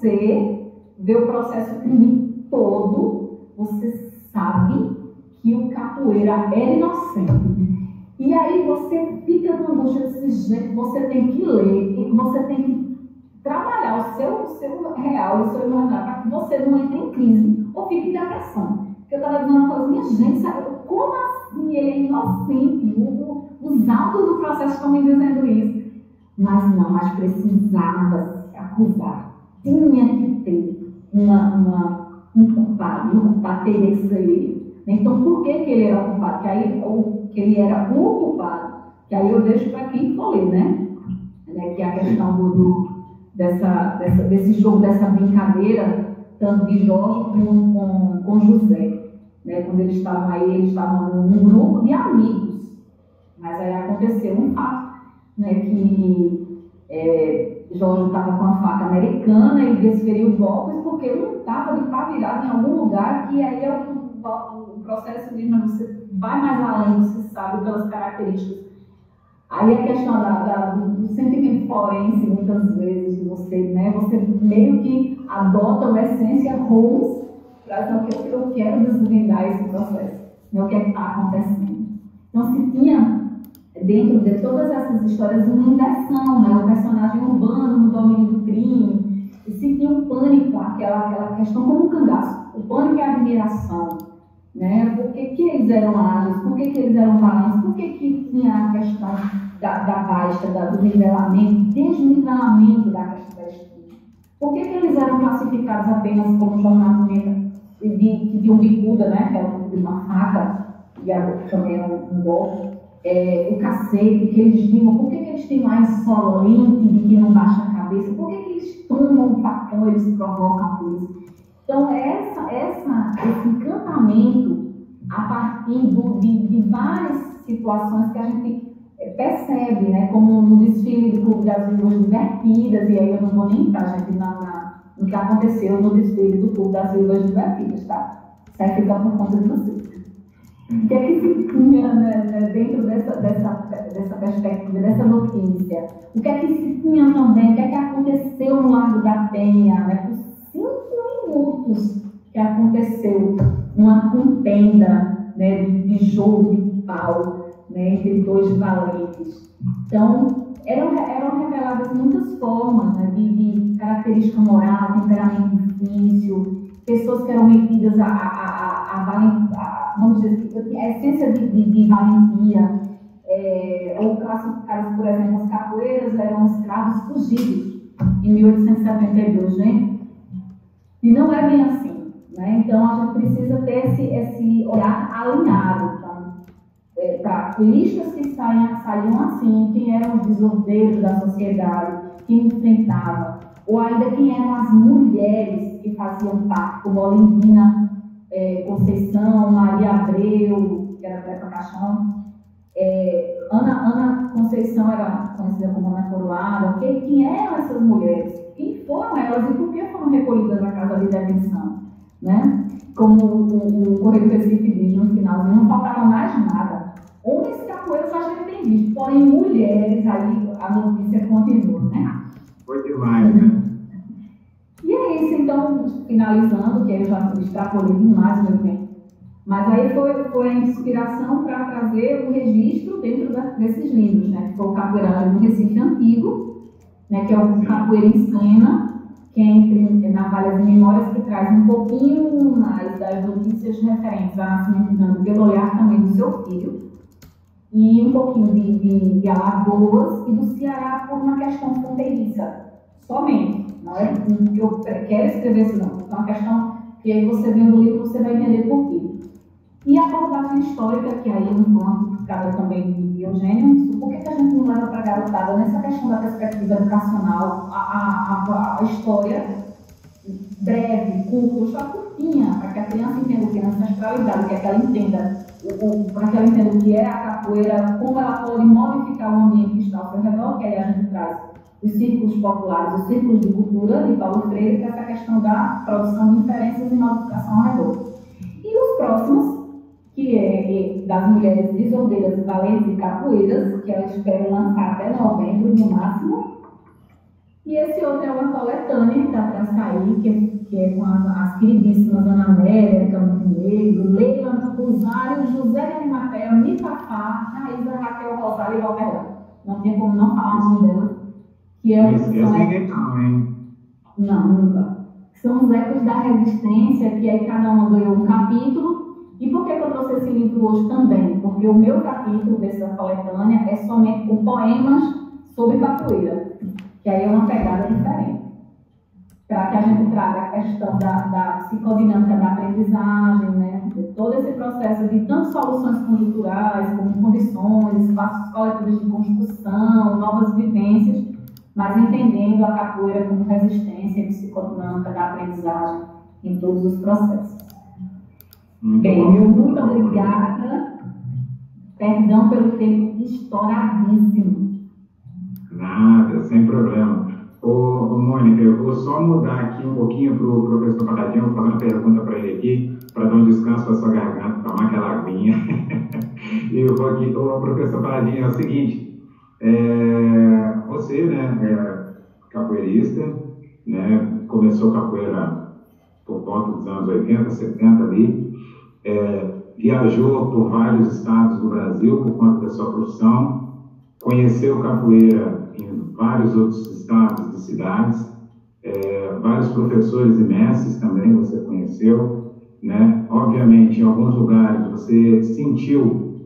você vê o processo crime todo, você sabe que o capoeira é inocente. E aí você fica na angústia desse jeito, você tem que ler, você tem que trabalhar o seu, o seu real, o seu imaginário, para que você não entre em crise ou fique em depressão. Porque eu estava dizendo uma coisa, minha gente, sabe, como assim ele é inocente? O, Os autos do processo estão me dizendo isso. Mas não, mas precisava se acusar. Tinha que ter uma, uma, um culpado, um culpado teria que ser ele. Então, por que, que ele era o culpado? Que, aí, o, que ele era o culpado. Que aí eu deixo para quem for ler, né? né? Que é a questão do, do, dessa, dessa, desse jogo, dessa brincadeira, tanto de Jorge como com, com José. Né? Quando eles estavam aí, eles estavam num grupo de amigos. Mas aí aconteceu um fato, né, que é, Jorge estava com a faca americana e desferiu golpes porque ele não estava de pá virado em algum lugar, que aí é o que o, o processo diz, mas você vai mais além, você sabe pelas características. Aí a questão da, da, do, do sentimento forense, muitas vezes, de você, né, você meio que adota uma essência Holmes para dizer que eu quero desvendar esse processo, né, o que é que está acontecendo. Então, se tinha dentro de todas essas histórias uma inversão, né? O personagem urbano no domínio do crime, e se tinha um pânico, aquela, aquela questão como um cangaço, o pânico e a admiração, né? Por que, que eles eram ágeis, por que, que eles eram valentes, por que, que tinha a questão da, da baixa, da, do nivelamento, desnivelamento da questão da esquina, por que, que eles eram classificados apenas como jornalista de, de, de um bicuda, né? Que é o tipo de uma faca, e também é um, um golpe. É, o cacete que eles digam, por que, que eles têm mais solente de que não baixa a cabeça, por que, que eles tomam o facão, eles provocam por isso. Então, essa, essa, esse encantamento, a partir do, de, de várias situações que a gente percebe, né, como no desfile do Clube das Vivas Divertidas, e aí eu não vou nem entrar, gente, na, na, no que aconteceu no desfile do Clube das Vivas Divertidas, tá? Isso aí fica por conta de vocês. O que é que se tinha, né, dentro dessa, dessa, dessa perspectiva, dessa notícia? O que é que se tinha também? O que é que aconteceu no Largo da Penha? Né? Por cinco minutos que aconteceu uma contenda, né, de, de jogo de pau, né, entre dois valentes. Então, eram, eram reveladas muitas formas, né, de, de característica moral, temperamento difícil, pessoas que eram metidas a, a, a, a, a, vamos dizer, a essência de, de, de valentia, é, ou classificadas, por exemplo, as capoeiras eram escravos fugidos em mil oitocentos e setenta e dois, né? E não é bem assim, né? Então a gente precisa ter esse, esse olhar alinhado, então, é, para listas que saíam, saíam assim, quem eram os desordeiros da sociedade, quem enfrentava, ou ainda quem eram as mulheres que faziam parte, como Olindina é, Conceição, Maria Abreu, que era Petra Caixão, é, Ana, Ana Conceição era conhecida como Ana Coroada. Que, quem eram essas mulheres? Quem foram elas e por que foram recolhidas na casa de detenção? Né? Como o, o, o Correio do Recife diz no finalzinho, não faltava mais nada. Homens capoeiros a gente tem visto, porém mulheres, aí a notícia continua, né? Foi demais, né? E é isso, então, finalizando, que eu já extrapolei demais meu tempo, mas aí foi, foi a inspiração para trazer o registro dentro da, desses livros, né? Que foi o Capoeiragem do Recife Antigo, né? Que é o Capoeira em Cena, que é entre navalhas e memórias, que traz um pouquinho mais das notícias referentes ao nascimento de Nando pelo olhar também do seu filho, e um pouquinho de, de, de Alagoas e do Ceará por uma questão fronteiriça, somente. Não é que eu quero escrever isso, não. É uma questão que aí você vendo o livro, você vai entender por quê. E a abordagem histórica, que aí eu não vou criticada também de Eugênio, por que, que a gente não leva para a garotada nessa questão da perspectiva educacional, a, a, a, a história breve, curta, só curtinha, para que a criança entenda o que é ancestralidade, que ela entenda, para que ela entenda o que é a capoeira, como ela pode modificar o ambiente que está ao seu redor, que aí a gente traz os círculos populares, os círculos de cultura de Paulo Freire, que é essa questão da produção de inferências e modificação ao redor. E os próximos, que é, é das mulheres desordeiras, valentes e capoeiras, que elas esperam lançar até novembro, no máximo. E esse outro é uma coletânea que está para sair, que é, que é com as, as queridíssimas Ana Amélia, Érica Montenegro, Leila Rosário, José de Arimatea, Mitafá, Raíza Raquel Rosário e Valterão. Não tinha como não falar o nome dela. Que é não esquece ninguém não, hein? Não, nunca. São os ecos da resistência, que aí cada uma ganhou um capítulo. E por que, que eu trouxe esse livro hoje também? Porque o meu capítulo dessa coletânea é somente com poemas sobre capoeira, que aí é uma pegada diferente. Para que a gente traga a questão da, da psicodinâmica da aprendizagem, né? De todo esse processo de tanto soluções conjunturais, como condições, espaços coletivos de construção, novas vivências, mas entendendo a capoeira como resistência e psicodinâmica da aprendizagem em todos os processos. Muito Bem, bom. Meu muito obrigada. Perdão pelo tempo estouradíssimo. Nada, sem problema. Ô, ô, Mônica, eu vou só mudar aqui um pouquinho para o professor Paradinho, vou fazer uma pergunta para ele aqui, para dar um descanso para sua garganta, tomar aquela aguinha. E eu vou aqui, ô, professor Paradinho, é o seguinte, é, você, né, é capoeirista, né, começou capoeira por volta dos anos oitenta, setenta ali, é, viajou por vários estados do Brasil por conta da sua profissão, conheceu capoeira em vários outros estados e cidades, é, vários professores e mestres também você conheceu, né? Obviamente, em alguns lugares você sentiu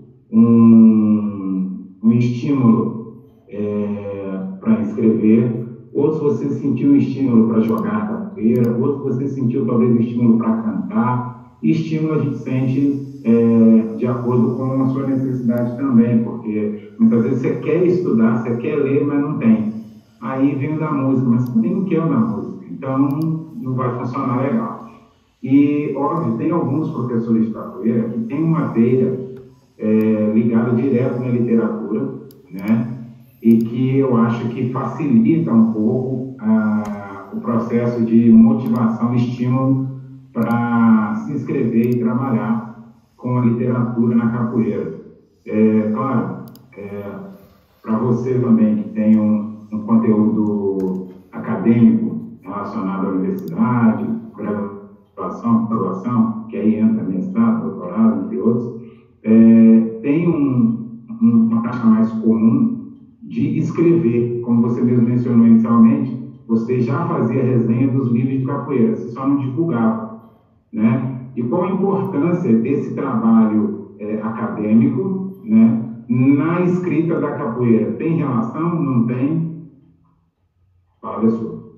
um, um estímulo é, para escrever, outros você sentiu um estímulo para jogar capoeira, outros você sentiu talvez um estímulo para cantar, e estímulo a gente sente É, de acordo com a sua necessidade também, porque muitas vezes você quer estudar, você quer ler, mas não tem. Aí vem o da música, mas você não quer o da música, então não vai funcionar legal. E, óbvio, tem alguns professores de capoeira que têm uma veia é, ligada direto na literatura, né? E que eu acho que facilita um pouco ah, o processo de motivação e estímulo para se inscrever e trabalhar com a literatura na capoeira. É, claro, é, para você também que tem um, um conteúdo acadêmico relacionado à universidade, graduação, graduação, que aí entra mestrado, doutorado, entre outros, é, tem um, um, uma taxa mais comum de escrever, como você mesmo mencionou inicialmente, você já fazia resenha dos livros de capoeira, você só não divulgava, né? E qual a importância desse trabalho é, acadêmico, né, na escrita da capoeira? Tem relação? Não tem? Fala, Sua.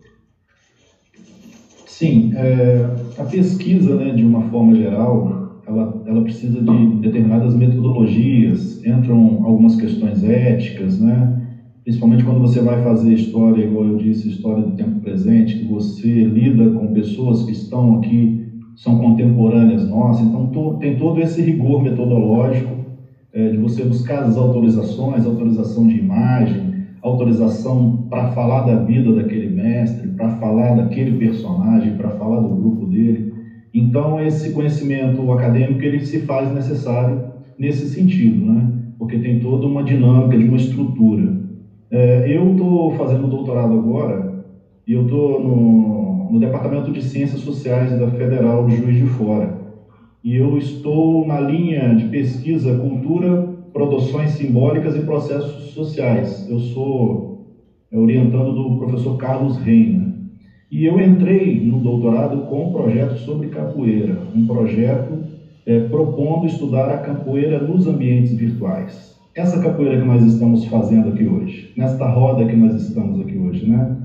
Sim, é, a pesquisa, né, de uma forma geral, ela, ela precisa de determinadas metodologias, entram algumas questões éticas, né? Principalmente quando você vai fazer história, igual eu disse, história do tempo presente, que você lida com pessoas que estão aqui, são contemporâneas nossas, então to, tem todo esse rigor metodológico é, de você buscar as autorizações, autorização de imagem, autorização para falar da vida daquele mestre, para falar daquele personagem, para falar do grupo dele. Então esse conhecimento acadêmico ele se faz necessário nesse sentido, né? Porque tem toda uma dinâmica de uma estrutura. É, eu estou fazendo doutorado agora e eu estou no, no Departamento de Ciências Sociais da Federal de Juiz de Fora. E eu estou na linha de pesquisa Cultura, Produções Simbólicas e Processos Sociais. Eu sou orientando do professor Carlos Reina. E eu entrei no doutorado com um projeto sobre capoeira, um projeto é, propondo estudar a capoeira nos ambientes virtuais. Essa capoeira que nós estamos fazendo aqui hoje, nesta roda que nós estamos aqui hoje, né?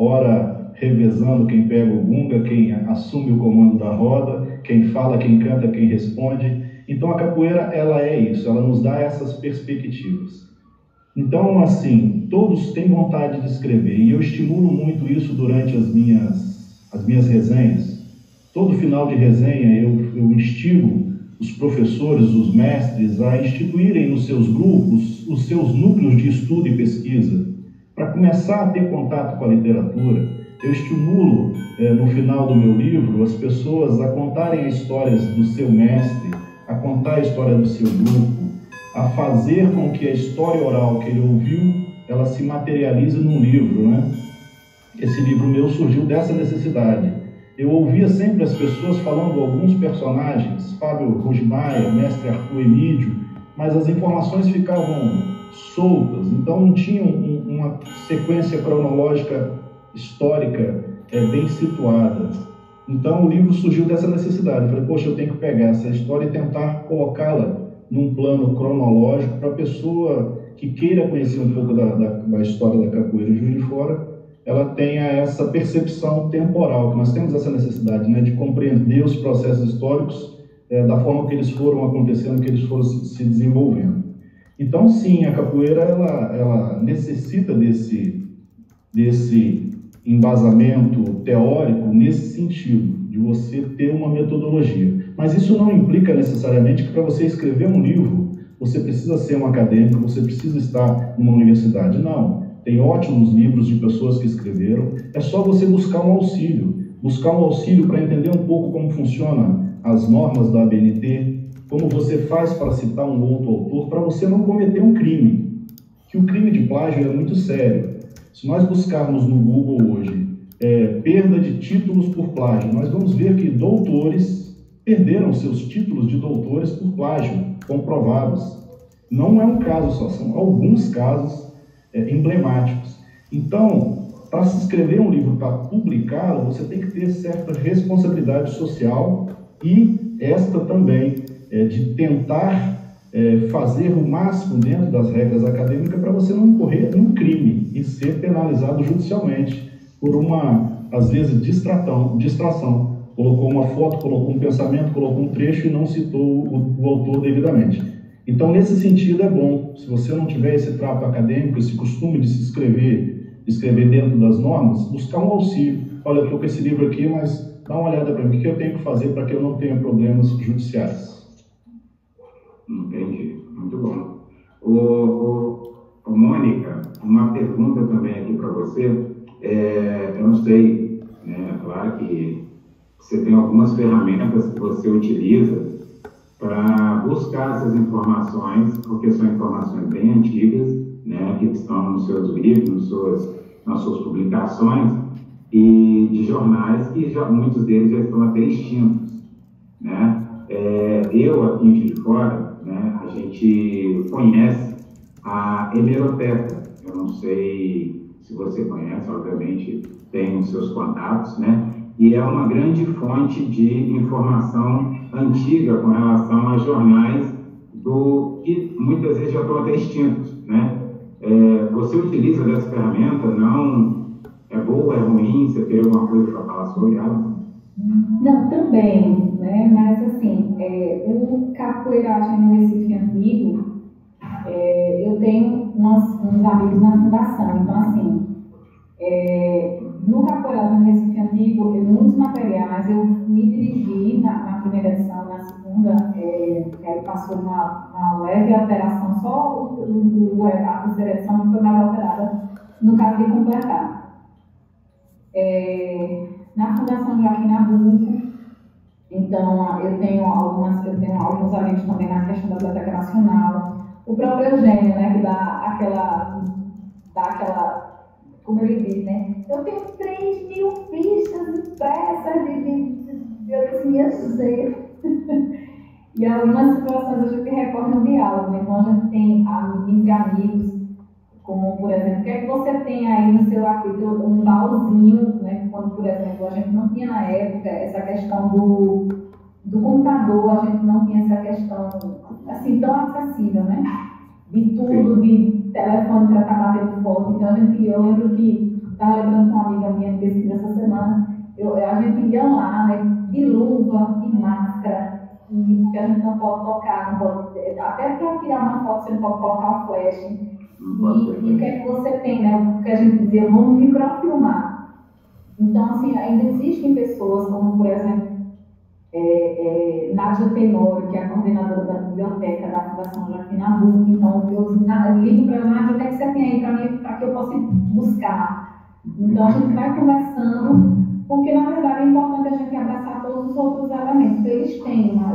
Ora revezando quem pega o gunga, quem assume o comando da roda, quem fala, quem canta, quem responde. Então a capoeira, ela é isso, ela nos dá essas perspectivas. Então, assim, todos têm vontade de escrever e eu estimulo muito isso durante as minhas, as minhas resenhas. Todo final de resenha eu, eu instigo os professores, os mestres, a instituírem nos seus grupos os seus núcleos de estudo e pesquisa, para começar a ter contato com a literatura. Eu estimulo, eh, no final do meu livro, as pessoas a contarem as histórias do seu mestre, a contar a história do seu grupo, a fazer com que a história oral que ele ouviu, ela se materialize num livro, né? Esse livro meu surgiu dessa necessidade. Eu ouvia sempre as pessoas falando alguns personagens, Fábio Rugimaia, mestre Arthur Emídio, mas as informações ficavam soltas, então não tinha um, uma sequência cronológica histórica é, bem situada. Então o livro surgiu dessa necessidade. Eu falei, poxa, eu tenho que pegar essa história e tentar colocá-la num plano cronológico para a pessoa que queira conhecer um pouco da, da, da história da capoeira de Juiz de Fora, ela tenha essa percepção temporal, que nós temos essa necessidade, né, de compreender os processos históricos é, da forma que eles foram acontecendo, que eles foram se, se desenvolvendo. Então, sim, a capoeira ela, ela necessita desse, desse embasamento teórico nesse sentido, de você ter uma metodologia. Mas isso não implica necessariamente que para você escrever um livro, você precisa ser um acadêmico, você precisa estar numa universidade. Não. Tem ótimos livros de pessoas que escreveram. É só você buscar um auxílio. Buscar um auxílio para entender um pouco como funcionam as normas da A B N T, como você faz para citar um outro autor, para você não cometer um crime. Que o crime de plágio é muito sério. Se nós buscarmos no Google hoje é, perda de títulos por plágio, nós vamos ver que doutores perderam seus títulos de doutores por plágio, comprovados. Não é um caso só, são alguns casos é, emblemáticos. Então, para se escrever um livro, para publicá-lo, você tem que ter certa responsabilidade social e esta também, é, de tentar é, fazer o máximo dentro das regras acadêmicas para você não incorrer num crime e ser penalizado judicialmente por uma, às vezes, distração. distração. Colocou uma foto, colocou um pensamento, colocou um trecho e não citou o, o autor devidamente. Então, nesse sentido, é bom, se você não tiver esse trato acadêmico, esse costume de se escrever, escrever dentro das normas, buscar um auxílio. Olha, eu estou com esse livro aqui, mas dá uma olhada para mim, o que eu tenho que fazer para que eu não tenha problemas judiciais? Entendi, muito bom. O, o Ô, Mônica, uma pergunta também aqui para você. É, eu não sei, né, claro que você tem algumas ferramentas que você utiliza para buscar essas informações, porque são informações bem antigas, né, que estão nos seus livros, nos seus, nas suas publicações, e de jornais que já, muitos deles já estão até extintos, né? É, eu, aqui em Juiz de Fora, né, a gente conhece a hemeroteca. Eu não sei se você conhece, obviamente tem os seus contatos, né? E é uma grande fonte de informação antiga com relação a jornais do, que muitas vezes já estão até extintos, né? É, você utiliza dessa ferramenta? Não é boa, é ruim? Você tem alguma coisa para falar sobre ela? Não, também, né? Mas assim, é, o capoeiragem no Recife Antigo, é, eu tenho umas, uns amigos na fundação, então assim, é, no capoeiragem no Recife Antigo, eu, muitos materiais eu me dirigi na, na primeira edição, na segunda, é, que aí passou uma, uma leve alteração, só o, o, o, a terceira edição que foi mais alterada, no caso de completar. É, na Fundação Joaquim Nabuco, então eu tenho, algumas, eu tenho alguns amigos também na questão da Biblioteca Nacional, o próprio Eugênio, né, que dá aquela, dá aquela, como ele diz, né, eu tenho três mil fichas impressas de, de, de, de eu disse, minha José. E algumas situações a gente recorre no diálogo, né, então a gente tem entre amigos, como, por exemplo, o que é que você tem aí no seu arquivo, um baúzinho, né? Quando, por exemplo, a gente não tinha na época essa questão do, do computador, a gente não tinha essa questão, assim, tão acessível, né? De tudo, de telefone para estar batendo foto. Então, a gente, eu lembro que, estava lembrando com uma amiga minha de pesquisa essa semana, eu, a gente ia lá, né? De luva, de máscara, e, porque a gente não pode tocar, não pode, até para tirar uma foto você não pode colocar o flash. E, e o que é que você tem, né? O que a gente dizia, vamos microfilmar. Então, assim, ainda existem pessoas, como, por exemplo, é, é, Nádia Tenório, que é a coordenadora da biblioteca da Fundação Joaquim Nabuco. Então, eu ligo para a Nádia, o que é que você tem aí para mim, para que eu possa buscar? Então, a gente vai conversando, porque, na verdade, é importante a gente abraçar todos os outros elementos. Eles têm uma...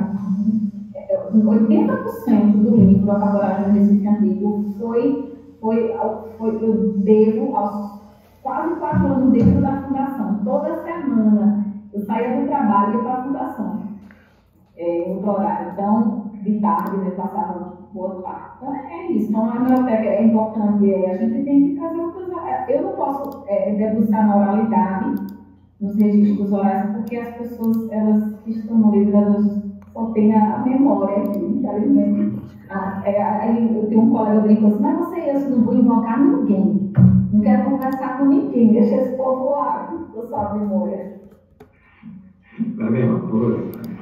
oitenta por cento do livro A Capoeiragem no Recife Antigo foi, foi, foi, eu devo aos quase quatro anos dentro da fundação. Toda semana eu saía do trabalho e ia para a fundação, é, outro horário. Então, de tarde, eu passava o outro parte. Então, é isso. Então, a biblioteca é importante, é, a gente tem que fazer outras. Eu não posso é, debruçar na oralidade, nos registros orais, porque as pessoas, elas que estão no livro, elas só tem a memória aqui, infelizmente. Ah, é, aí eu tenho um colega que brincou assim, mas você, eu não vou invocar ninguém, não quero conversar com ninguém, deixa esse povo lá, eu só a memória. Tá mesmo, pô.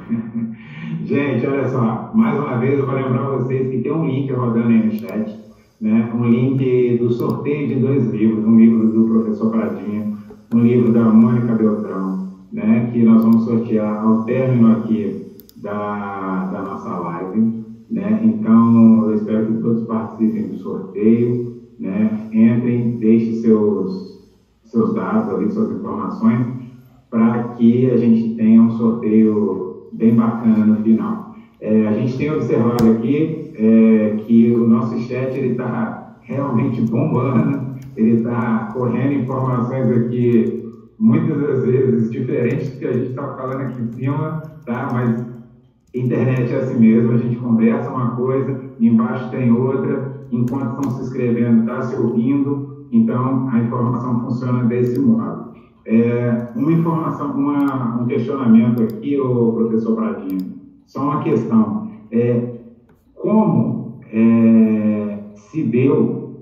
Gente, olha só, mais uma vez eu vou lembrar vocês que tem um link rodando aí no chat, né? Um link do sorteio de dois livros, um livro do professor Pradinha, um livro da Mônica Beltrão, né? Que nós vamos sortear ao término aqui Da, da nossa live, né? Então eu espero que todos participem do sorteio, né? Entrem, deixem seus, seus dados ali, suas informações, para que a gente tenha um sorteio bem bacana no final. É, a gente tem observado aqui é, que o nosso chat está realmente bombando, ele está correndo informações aqui, muitas das vezes diferentes do que a gente está falando aqui em cima, tá? Mas internet é assim mesmo, a gente conversa uma coisa, embaixo tem outra, enquanto estão se inscrevendo, está se ouvindo, então a informação funciona desse modo. É, uma informação, uma, um questionamento aqui, ô, professor Pradinha, só uma questão, é, como é, se deu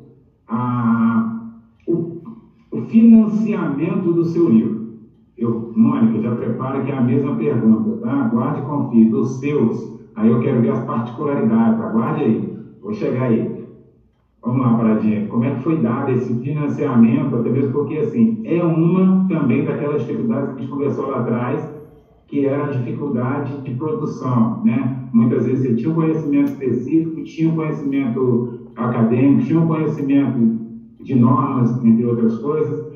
a, o, o financiamento do seu livro? Eu, Mônica, já prepara que é a mesma pergunta, tá? Aguarde e confie. Dos seus, aí eu quero ver as particularidades. Aguarde aí, vou chegar aí. Vamos lá, Pradinha. Como é que foi dado esse financiamento? Até mesmo porque, assim, é uma também daquelas dificuldades que a gente conversou lá atrás, que era a dificuldade de produção, né? Muitas vezes você tinha um conhecimento específico, tinha um conhecimento acadêmico, tinha um conhecimento de normas, entre outras coisas.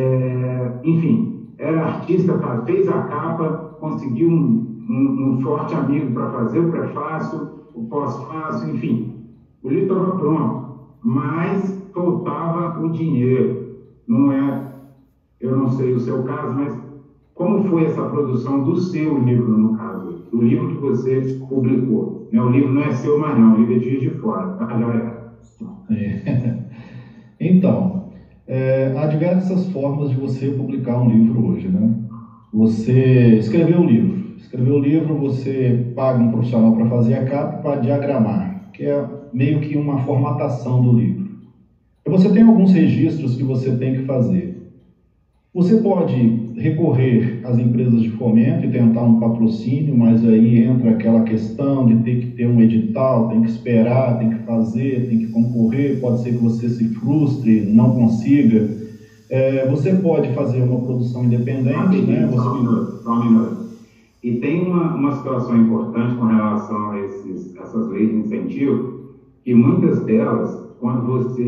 É, enfim, era artista, fez a capa, conseguiu um, um, um forte amigo para fazer o prefácio, o pós-fácio, enfim. O livro estava pronto, mas faltava o dinheiro. Não é, eu não sei o seu caso, mas como foi essa produção do seu livro, no caso, do livro que você publicou? O livro não é seu mais não, o livro é de Juiz de Fora, tá? Já é. Então, é, há diversas formas de você publicar um livro hoje, né? Você escreveu o livro, escreveu o livro, você paga um profissional para fazer a capa para diagramar, que é meio que uma formatação do livro. E você tem alguns registros que você tem que fazer. Você pode recorrer às empresas de fomento e tentar um patrocínio, mas aí entra aquela questão de ter que ter um edital, tem que esperar, tem que fazer, tem que concorrer, pode ser que você se frustre, não consiga. É, você pode fazer uma produção independente, né? Você... Só um minuto, só um minuto. E tem uma, uma situação importante com relação a esses, essas leis de incentivo, que muitas delas, quando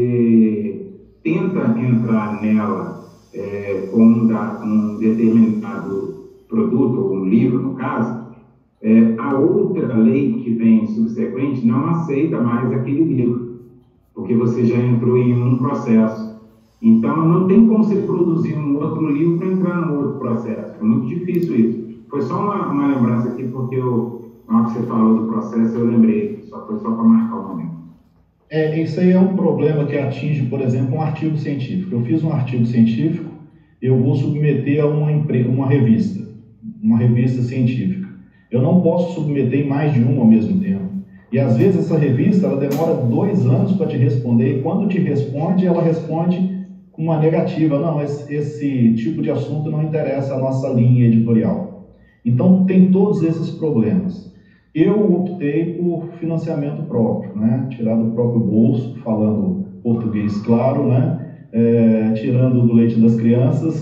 você tenta entrar nela É, com um, um determinado produto, ou um livro, no caso, é, a outra lei que vem subsequente não aceita mais aquele livro, porque você já entrou em um processo. Então, não tem como você produzir um outro livro para entrar num outro processo. É muito difícil isso. Foi só uma, uma lembrança aqui, porque eu, na hora que você falou do processo, eu lembrei. Só foi só para marcar o momento. É, isso aí é um problema que atinge, por exemplo, um artigo científico. Eu fiz um artigo científico, eu vou submeter a uma, uma revista, uma revista científica. Eu não posso submeter em mais de uma ao mesmo tempo. E às vezes essa revista ela demora dois anos para te responder, e quando te responde, ela responde com uma negativa. Não, esse, esse tipo de assunto não interessa a nossa linha editorial. Então tem todos esses problemas. Eu optei por financiamento próprio, né? Tirar do próprio bolso, falando português claro, né? É, tirando do leite das crianças,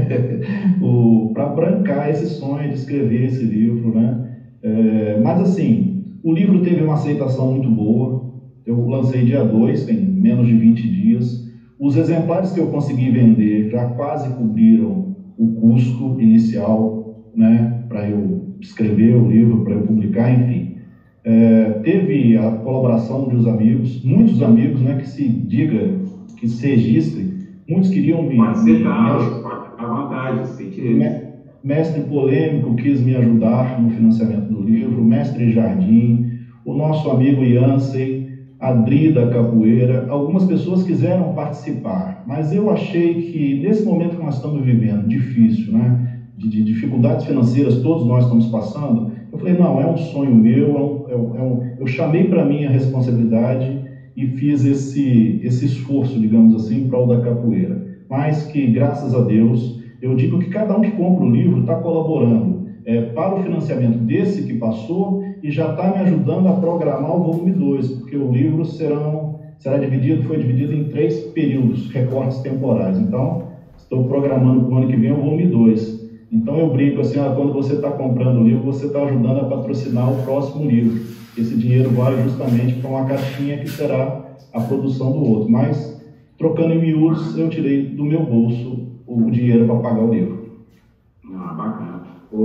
para brancar esse sonho de escrever esse livro, né? É, mas assim, o livro teve uma aceitação muito boa. Eu lancei dia dois, tem menos de vinte dias. Os exemplares que eu consegui vender já quase cobriram o custo inicial, né? Para eu escrever o livro, para eu publicar, enfim. É, teve a colaboração de uns amigos, muitos amigos, né, que se diga, que se registrem, muitos queriam me... Pode citar, pode ficar à vontade, cite eles. Mestre Polêmico quis me ajudar no financiamento do livro, Mestre Jardim, o nosso amigo Yancey, a Dri da Capoeira, algumas pessoas quiseram participar, mas eu achei que nesse momento que nós estamos vivendo, difícil, né? De, de dificuldades financeiras, todos nós estamos passando, eu falei, não, é um sonho meu, é um, é um, é um, eu chamei para mim a responsabilidade e fiz esse, esse esforço, digamos assim, em prol da capoeira. Mas que, graças a Deus, eu digo que cada um que compra o livro está colaborando é, para o financiamento desse que passou e já está me ajudando a programar o volume dois, porque o livro serão, será dividido, foi dividido em três períodos, recortes temporais. Então, estou programando para o ano que vem o volume dois. Então eu brinco assim, ah, quando você está comprando o livro, você está ajudando a patrocinar o próximo livro. Esse dinheiro vai justamente para uma caixinha que será a produção do outro. Mas, trocando em miúdos, eu tirei do meu bolso o dinheiro para pagar o livro. Ah, bacana.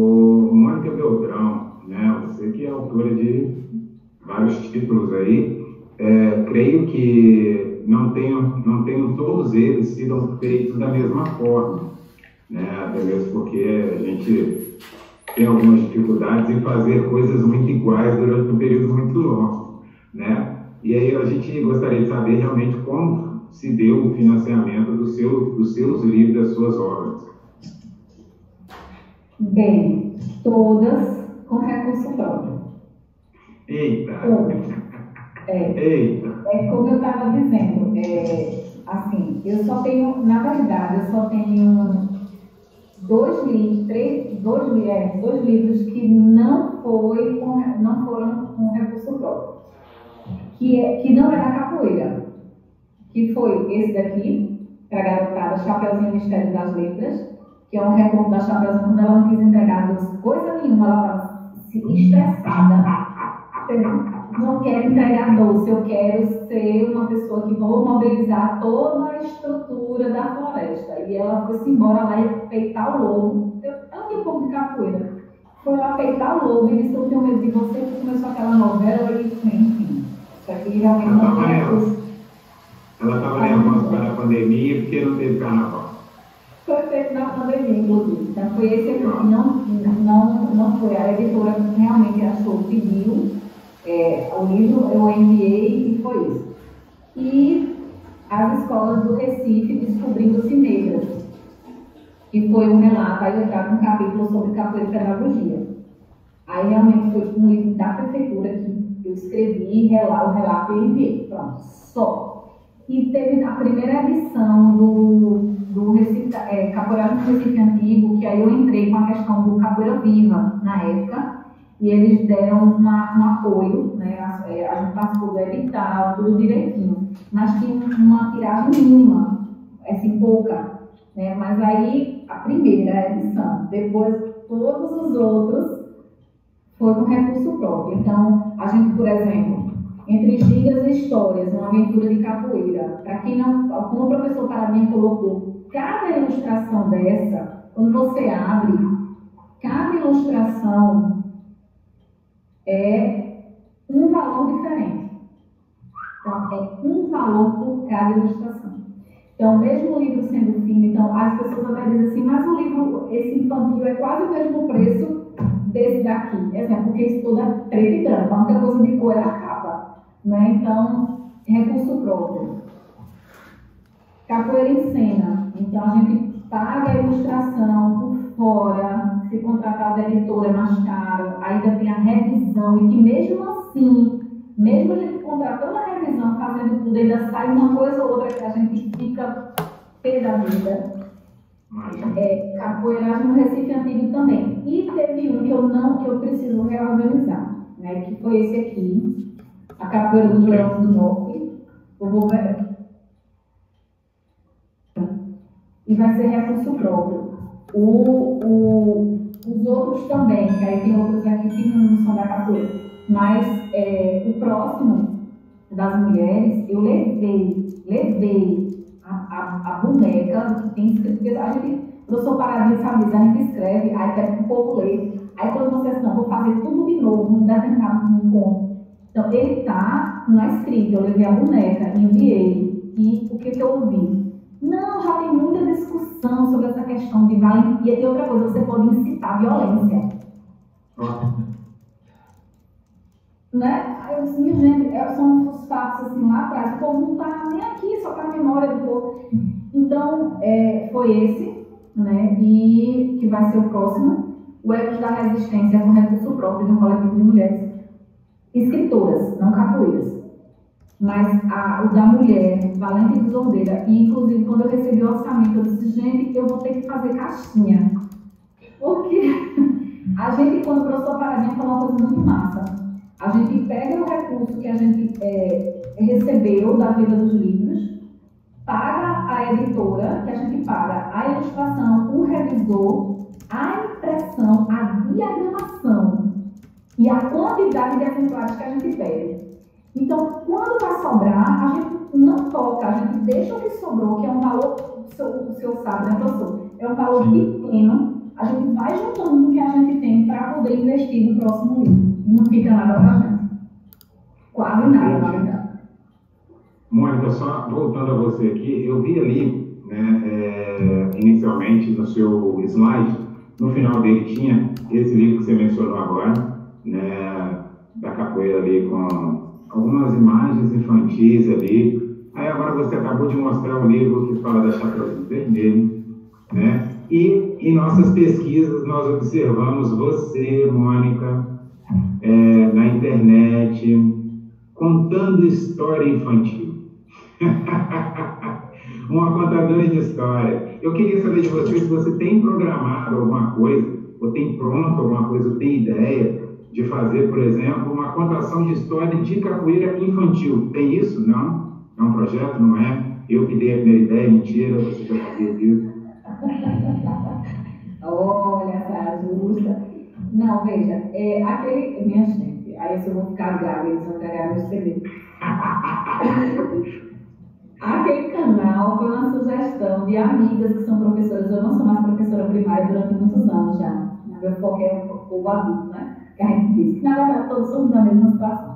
O Mônica Beltrão, né, você que é autora de vários títulos aí, é, creio que não tenham, não tenham todos eles sido feitos da mesma forma. Né, até mesmo porque a gente tem algumas dificuldades em fazer coisas muito iguais durante um período muito longo, né? E aí a gente gostaria de saber realmente como se deu o financiamento do seu, dos seus livros, das suas obras. Bem, todas com recurso próprio. Eita! É, Eita! é como eu estava dizendo, é, assim, eu só tenho, na verdade, eu só tenho dois livros, três, dois, é, dois livros que não, foi com, não foram com recurso próprio, que, é, que não é da capoeira, que foi esse daqui, para a garotada, Chapeuzinho Mistério das Letras, que é um recorte da Chapeuzinho quando ela não quis entregar coisa nenhuma, ela estava estressada, entendeu? não quero entregar doce, eu quero ser uma pessoa que vou mobilizar toda a estrutura da floresta. E ela foi-se embora lá e peitar o lobo. Eu não tinha pouco de capoeira. Foi lá peitar o lobo e disse: eu tenho medo de você, que começou aquela novela e enfim. Isso aqui realmente não é coisa. Ela estava nervosa para a pandemia porque não teve carnaval. Foi feito na pandemia, inclusive. Então foi esse aqui. Não, não, não foi. A editora que realmente achou, pediu é, o livro, eu enviei e foi isso. E as escolas do Recife descobrindo-se negras. Que foi um relato, aí eu trago um capítulo sobre capoeira e pedagogia. Aí realmente foi um livro da prefeitura que eu escrevi, o relato e enviei. Pronto, só. E teve a primeira edição do, do Recife, é, Capoeira no Recife Antigo, que aí eu entrei com a questão do Capoeira Viva na época, e eles deram uma, um apoio, né, a, a gente participou do edital, tudo direitinho, mas tinha uma tiragem mínima, assim, pouca, né, mas aí a primeira edição, depois todos os outros foi com recurso próprio. Então, a gente, por exemplo, entre gigas e histórias, uma aventura de capoeira. Para quem não, como o professor Paradinha colocou, cada ilustração dessa, quando você abre, cada ilustração é um valor diferente. Então, é um valor por cada ilustração. Então, mesmo o livro sendo fino, então, as pessoas até dizem assim, mas o livro, esse infantil, é quase o mesmo preço desse daqui. Exemplo, porque isso tudo é preto e branco, a única coisa de cor é a capa. Né? Então, recurso próprio. Capoeira em cena. Então, a gente paga a ilustração por fora. Se contratar da editora é mais caro. Ainda tem a revisão. E que mesmo assim, mesmo a gente contratando a revisão, fazendo tudo, ainda sai uma coisa ou outra que a gente fica pé da vida. É, capoeiragem no Recife Antigo também. E teve um que eu não, que eu preciso reorganizar, né? Que foi esse aqui. A Capoeira dos Leões do Norte, eu vou ver. E vai ser recurso próprio. O, o, os outros também, que aí tem outros aqui que não são da capoeira. Mas é, o próximo das mulheres, eu levei, levei a, a, a boneca que tem escrito, porque a gente, eu sou paradinha, sabe, a gente escreve, aí quer que o povo lê. Aí quando você diz, não, vou fazer tudo de novo, num determinado encontro. Então, ele está na escrita, eu levei a boneca, enviei, e o que, que eu ouvi? Não, já tem muita discussão sobre essa questão de valentia, e outra coisa, você pode incitar violência. Né? Aí eu disse, minha gente, são os fatos assim lá atrás, o povo não está nem aqui, só está na memória do povo. Então, é, foi esse, né, e que vai ser o próximo, o Ecos da Resistência com recurso próprio de um coletivo de mulheres. Escritoras, não capoeiras, mas a, o da mulher, valente e desordeira. E inclusive quando eu recebi o orçamento, eu disse, gente, eu vou ter que fazer caixinha, porque a gente, quando o professor Paradinha falou uma coisa muito massa, a gente pega o recurso que a gente é, recebeu da venda dos livros, paga a editora, que a gente paga a ilustração, o revisor, a impressão, a diagramação e a quantidade de exemplares que a gente pede. Então, quando vai sobrar, a gente não toca, a gente deixa o que sobrou, que é um valor, o senhor, o senhor sabe, né, professor? É um valor Sim. pequeno, a gente vai juntando o que a gente tem para poder investir no próximo livro. Não fica nada para a gente. Quase nada, na verdade. Mônica, só voltando a você aqui, eu vi ali, né, é, inicialmente no seu slide, no final dele tinha esse livro que você mencionou agora, né, da capoeira ali com algumas imagens infantis ali. Aí agora você acabou de mostrar um livro que fala da Chapeuzinho Vermelho, né? E em nossas pesquisas nós observamos você, Mônica, é, na internet, contando história infantil. Uma contadora de história. Eu queria saber de você se você tem programado alguma coisa, ou tem pronto alguma coisa, ou tem ideia de fazer, por exemplo, uma contação de história de capoeira infantil. Tem isso? Não? É um projeto, não é? Eu que dei a primeira ideia, mentira, você já sabia disso. Olha, tá justa. Não, veja, é, aquele, minha gente, Aí se eu vou ficar gaga, eles vão pegar meu C D. Aquele canal foi uma sugestão de amigas que são professoras. Eu não sou mais professora primária durante muitos anos já. Meu foco é o povo adulto, né? Que a gente diz que na verdade todos somos na mesma situação.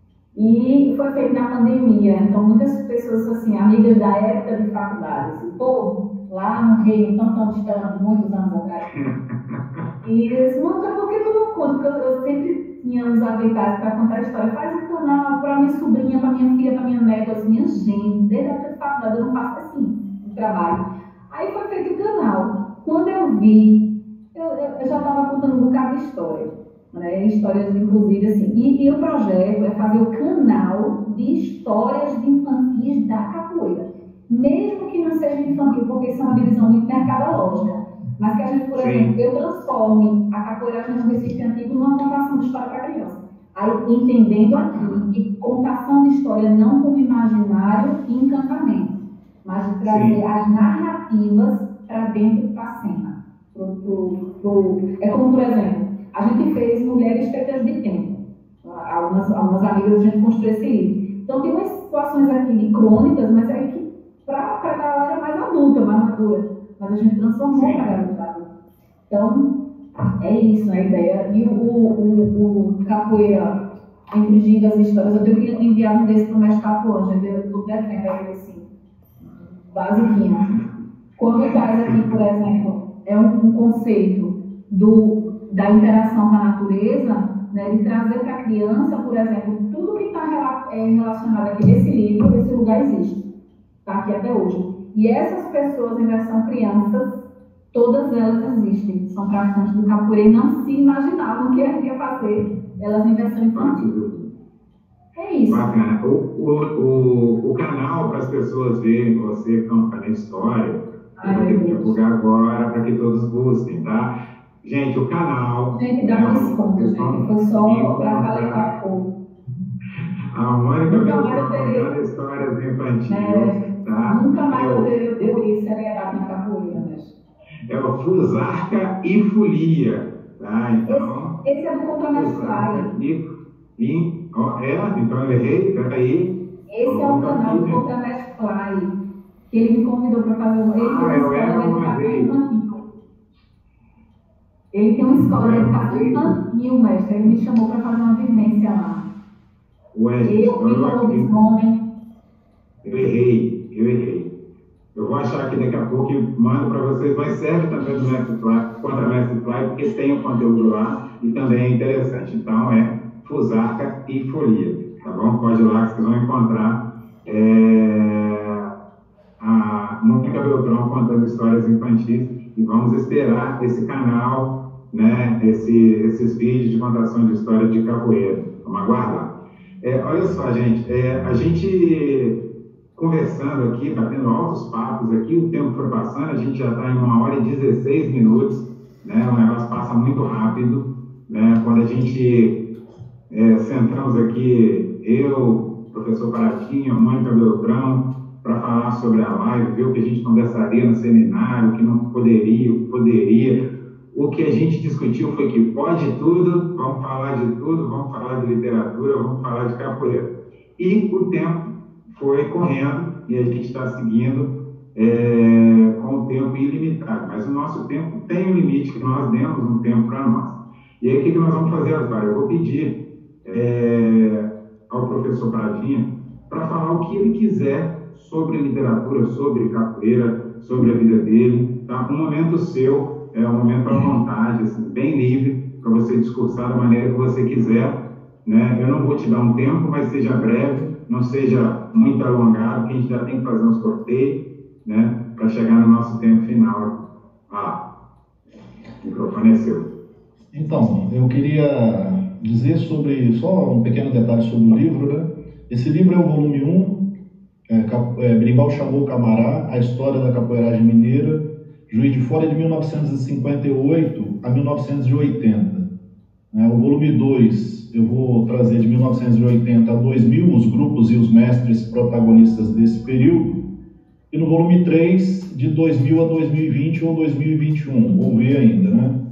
E foi feito na pandemia, então muitas pessoas, assim, amigas da época de faculdade, assim, pô, lá no Rio, tão tão distante, muitos anos atrás. E eles, Mônica, por que tu não conta? Porque eu, eu sempre tinha uns aventais para contar a história. Faz um canal para minha sobrinha, para minha filha, para minha neta. Eu disse, minha gente, desde a época de faculdade eu não faço assim, o trabalho. Aí foi feito o canal. Quando eu vi, eu, eu, eu já estava contando um bocado de história. Né, histórias inclusive assim, e, e o projeto é fazer o canal de histórias de infantis da capoeira, mesmo que não seja infantil, porque isso é uma divisão muito mercadológica, mas que a gente, por Sim. exemplo, eu transforme a capoeiragem no Recife Antigo numa contação de história para criança, aí entendendo aqui que contação de história não como imaginário e encantamento, mas de trazer Sim. as narrativas para dentro da cena. Pro, pro, pro, é como, por exemplo, a gente fez Mulheres Feitas de Tempo. Algumas, algumas amigas a gente construiu esse livro. Então tem umas situações aqui crônicas, mas é que para a galera mais adulta, mais madura. Mas a gente transformou para a garota adulta. Então, é isso, né, a ideia. E o, o, o Capoeira Entre Gingas e Histórias, eu tenho que enviar um desse para o mestre Capo Ângelo. Eu estou devendo ele assim, basiquinho. Quando traz aqui, por exemplo, é um, um conceito do da interação com a natureza, né, de trazer para a criança, por exemplo, tudo que está relacionado aqui nesse livro, esse lugar existe, está aqui até hoje. E essas pessoas em versão crianças, todas elas existem, são praticantes do capoeira e não se imaginavam que a gente ia fazer elas em versão infantil. É isso. Bacana. O, o, o, o canal para as pessoas verem você contando a história, Ai, eu vou ter que divulgar agora para que todos busquem, tá? Gente, o canal... Gente, dá um desconto, gente. Foi só para calentar fogo. A Mônica Nunca mais eu teria... contando histórias infantis, é, tá? Nunca mais eu teria, eu teria seriedade na capoeira, né? É o Fusarca e Folia, tá? Então... Esse, esse é do Contramestre e, e, ó, é, então eu errei, peraí. Esse é o canal do Contramestre Fly, que ele me convidou para fazer um... Ele ah, eu era uma vez. Ele tem uma escola de educação infantil, mestre. Ele me chamou para fazer uma vivência lá. Ué, eu, eu, eu, homem. eu errei, eu errei. Eu vou achar aqui daqui a pouco e mando para vocês, mas serve também do Mestre Fly, contra Mestre Fly, porque tem o conteúdo lá e também é interessante. Então é Fusarca e Folia, tá bom? Pode ir lá que vocês vão encontrar é, a Mônica Beltrão contando histórias infantis e vamos esperar esse canal, né, esse, esses vídeos de contação de história de capoeira. Vamos aguardar. É, olha só, gente, é, a gente conversando aqui, batendo altos papos aqui, o tempo foi passando, a gente já está em uma hora e dezesseis minutos, né, o negócio passa muito rápido, né, quando a gente é, sentamos aqui, eu, professor Paratinho, Mônica Beltrão, para falar sobre a live, ver o que a gente conversaria no seminário, o que não poderia, o que poderia. O que a gente discutiu foi que pode tudo, vamos falar de tudo, vamos falar de literatura, vamos falar de capoeira. E o tempo foi correndo e a gente está seguindo é, com o tempo ilimitado. Mas o nosso tempo tem um limite, que nós demos um tempo para nós. E aí o que, que nós vamos fazer agora? Eu vou pedir é, ao professor Pradinha para falar o que ele quiser sobre literatura, sobre capoeira, sobre a vida dele. Tá? Um momento seu, é um momento à vontade, assim, bem livre, para você discursar da maneira que você quiser. Né? Eu não vou te dar um tempo, mas seja breve, não seja muito alongado, que a gente já tem que fazer um sorteio, né? Para chegar no nosso tempo final. Ah, o microfone é seu. Então, eu queria dizer sobre, só um pequeno detalhe sobre o livro, né? Esse livro é o volume um, é, é, Berimbau Chamou Camará, a história da capoeiragem mineira, Juiz de Fora de mil novecentos e cinquenta e oito a mil novecentos e oitenta. É, o volume dois eu vou trazer de mil novecentos e oitenta a dois mil, os grupos e os mestres protagonistas desse período. E no volume três, de dois mil a dois mil e vinte ou dois mil e vinte e um, vou ver ainda, né?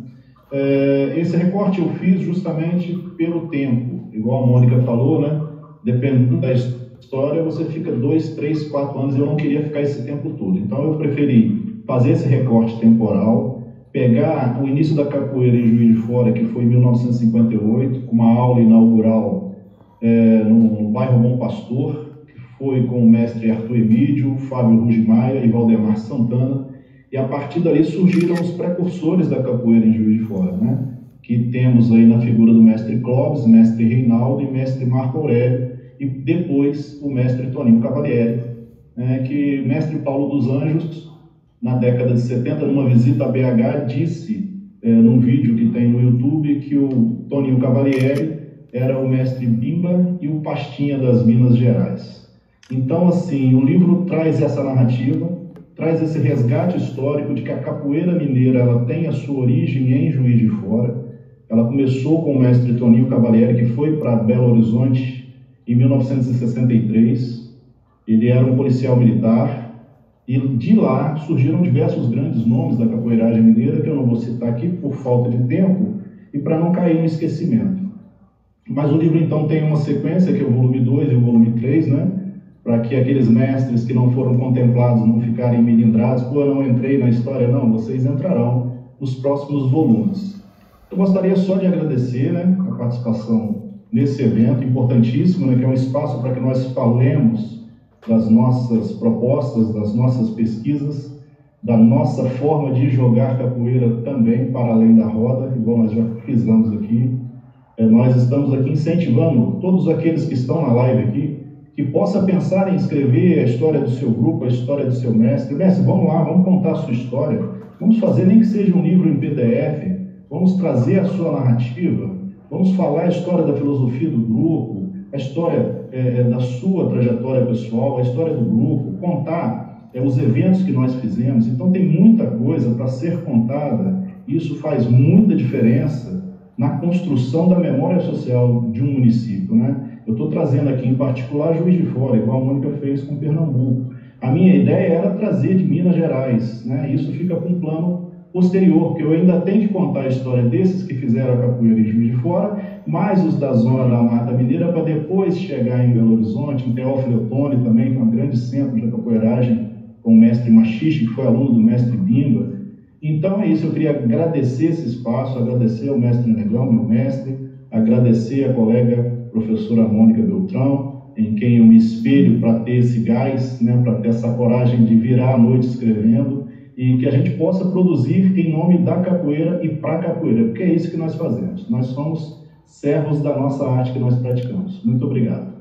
É, esse recorte eu fiz justamente pelo tempo, igual a Mônica falou, né? Dependendo da história, você fica dois, três, quatro anos, e eu não queria ficar esse tempo todo. Então eu preferi fazer esse recorte temporal, pegar o início da capoeira em Juiz de Fora, que foi em mil novecentos e cinquenta e oito, com uma aula inaugural é, no, no bairro Bom Pastor, que foi com o mestre Arthur Emídio, Fábio Rugimaia e Valdemar Santana, e a partir dali surgiram os precursores da capoeira em Juiz de Fora, né? Que temos aí na figura do mestre Clóvis, mestre Reinaldo e mestre Marco Aurélio, e depois o mestre Toninho Cavalieri, né? Que mestre Paulo dos Anjos, na década de setenta, numa visita a B H, disse, é, num vídeo que tem no YouTube, que o Toninho Cavalieri era o mestre Bimba e o Pastinha das Minas Gerais. Então, assim, o livro traz essa narrativa, traz esse resgate histórico de que a capoeira mineira ela tem a sua origem em Juiz de Fora. Ela começou com o mestre Toninho Cavalieri, que foi para Belo Horizonte em mil novecentos e sessenta e três. Ele era um policial militar, e de lá surgiram diversos grandes nomes da capoeiragem mineira, que eu não vou citar aqui por falta de tempo e para não cair no esquecimento. Mas o livro, então, tem uma sequência, que é o volume dois e o volume três, né? Para que aqueles mestres que não foram contemplados não ficarem melindrados, pô, eu não entrei na história, não, vocês entrarão nos próximos volumes. Eu gostaria só de agradecer, né, a participação nesse evento importantíssimo, né, que é um espaço para que nós falemos das nossas propostas, das nossas pesquisas, da nossa forma de jogar capoeira também para além da roda, igual nós já frisamos aqui. É, nós estamos aqui incentivando todos aqueles que estão na live aqui, que possa pensar em escrever a história do seu grupo, a história do seu mestre. Mestre, vamos lá, vamos contar a sua história, vamos fazer nem que seja um livro em P D F, vamos trazer a sua narrativa, vamos falar a história da filosofia do grupo, a história é, da sua trajetória pessoal, a história do grupo, contar é, os eventos que nós fizemos. Então tem muita coisa para ser contada, e isso faz muita diferença na construção da memória social de um município, né? Eu estou trazendo aqui, em particular, Juiz de Fora, igual a Mônica fez com Pernambuco. A minha ideia era trazer de Minas Gerais, né? Isso fica para um plano posterior, porque eu ainda tenho que contar a história desses que fizeram a capoeira em Juiz de Fora, mais os da zona da Mata Mineira, para depois chegar em Belo Horizonte, em Teófilo Otoni também, que é um grande centro de capoeiragem, com o mestre Machixe, que foi aluno do mestre Bimba. Então é isso, eu queria agradecer esse espaço, agradecer ao mestre Negão, meu mestre, agradecer a colega professora Mônica Beltrão, em quem eu me espelho para ter esse gás, né, para ter essa coragem de virar a noite escrevendo, e que a gente possa produzir em nome da capoeira e para a capoeira, porque é isso que nós fazemos. Nós somos servos da nossa arte que nós praticamos. Muito obrigado.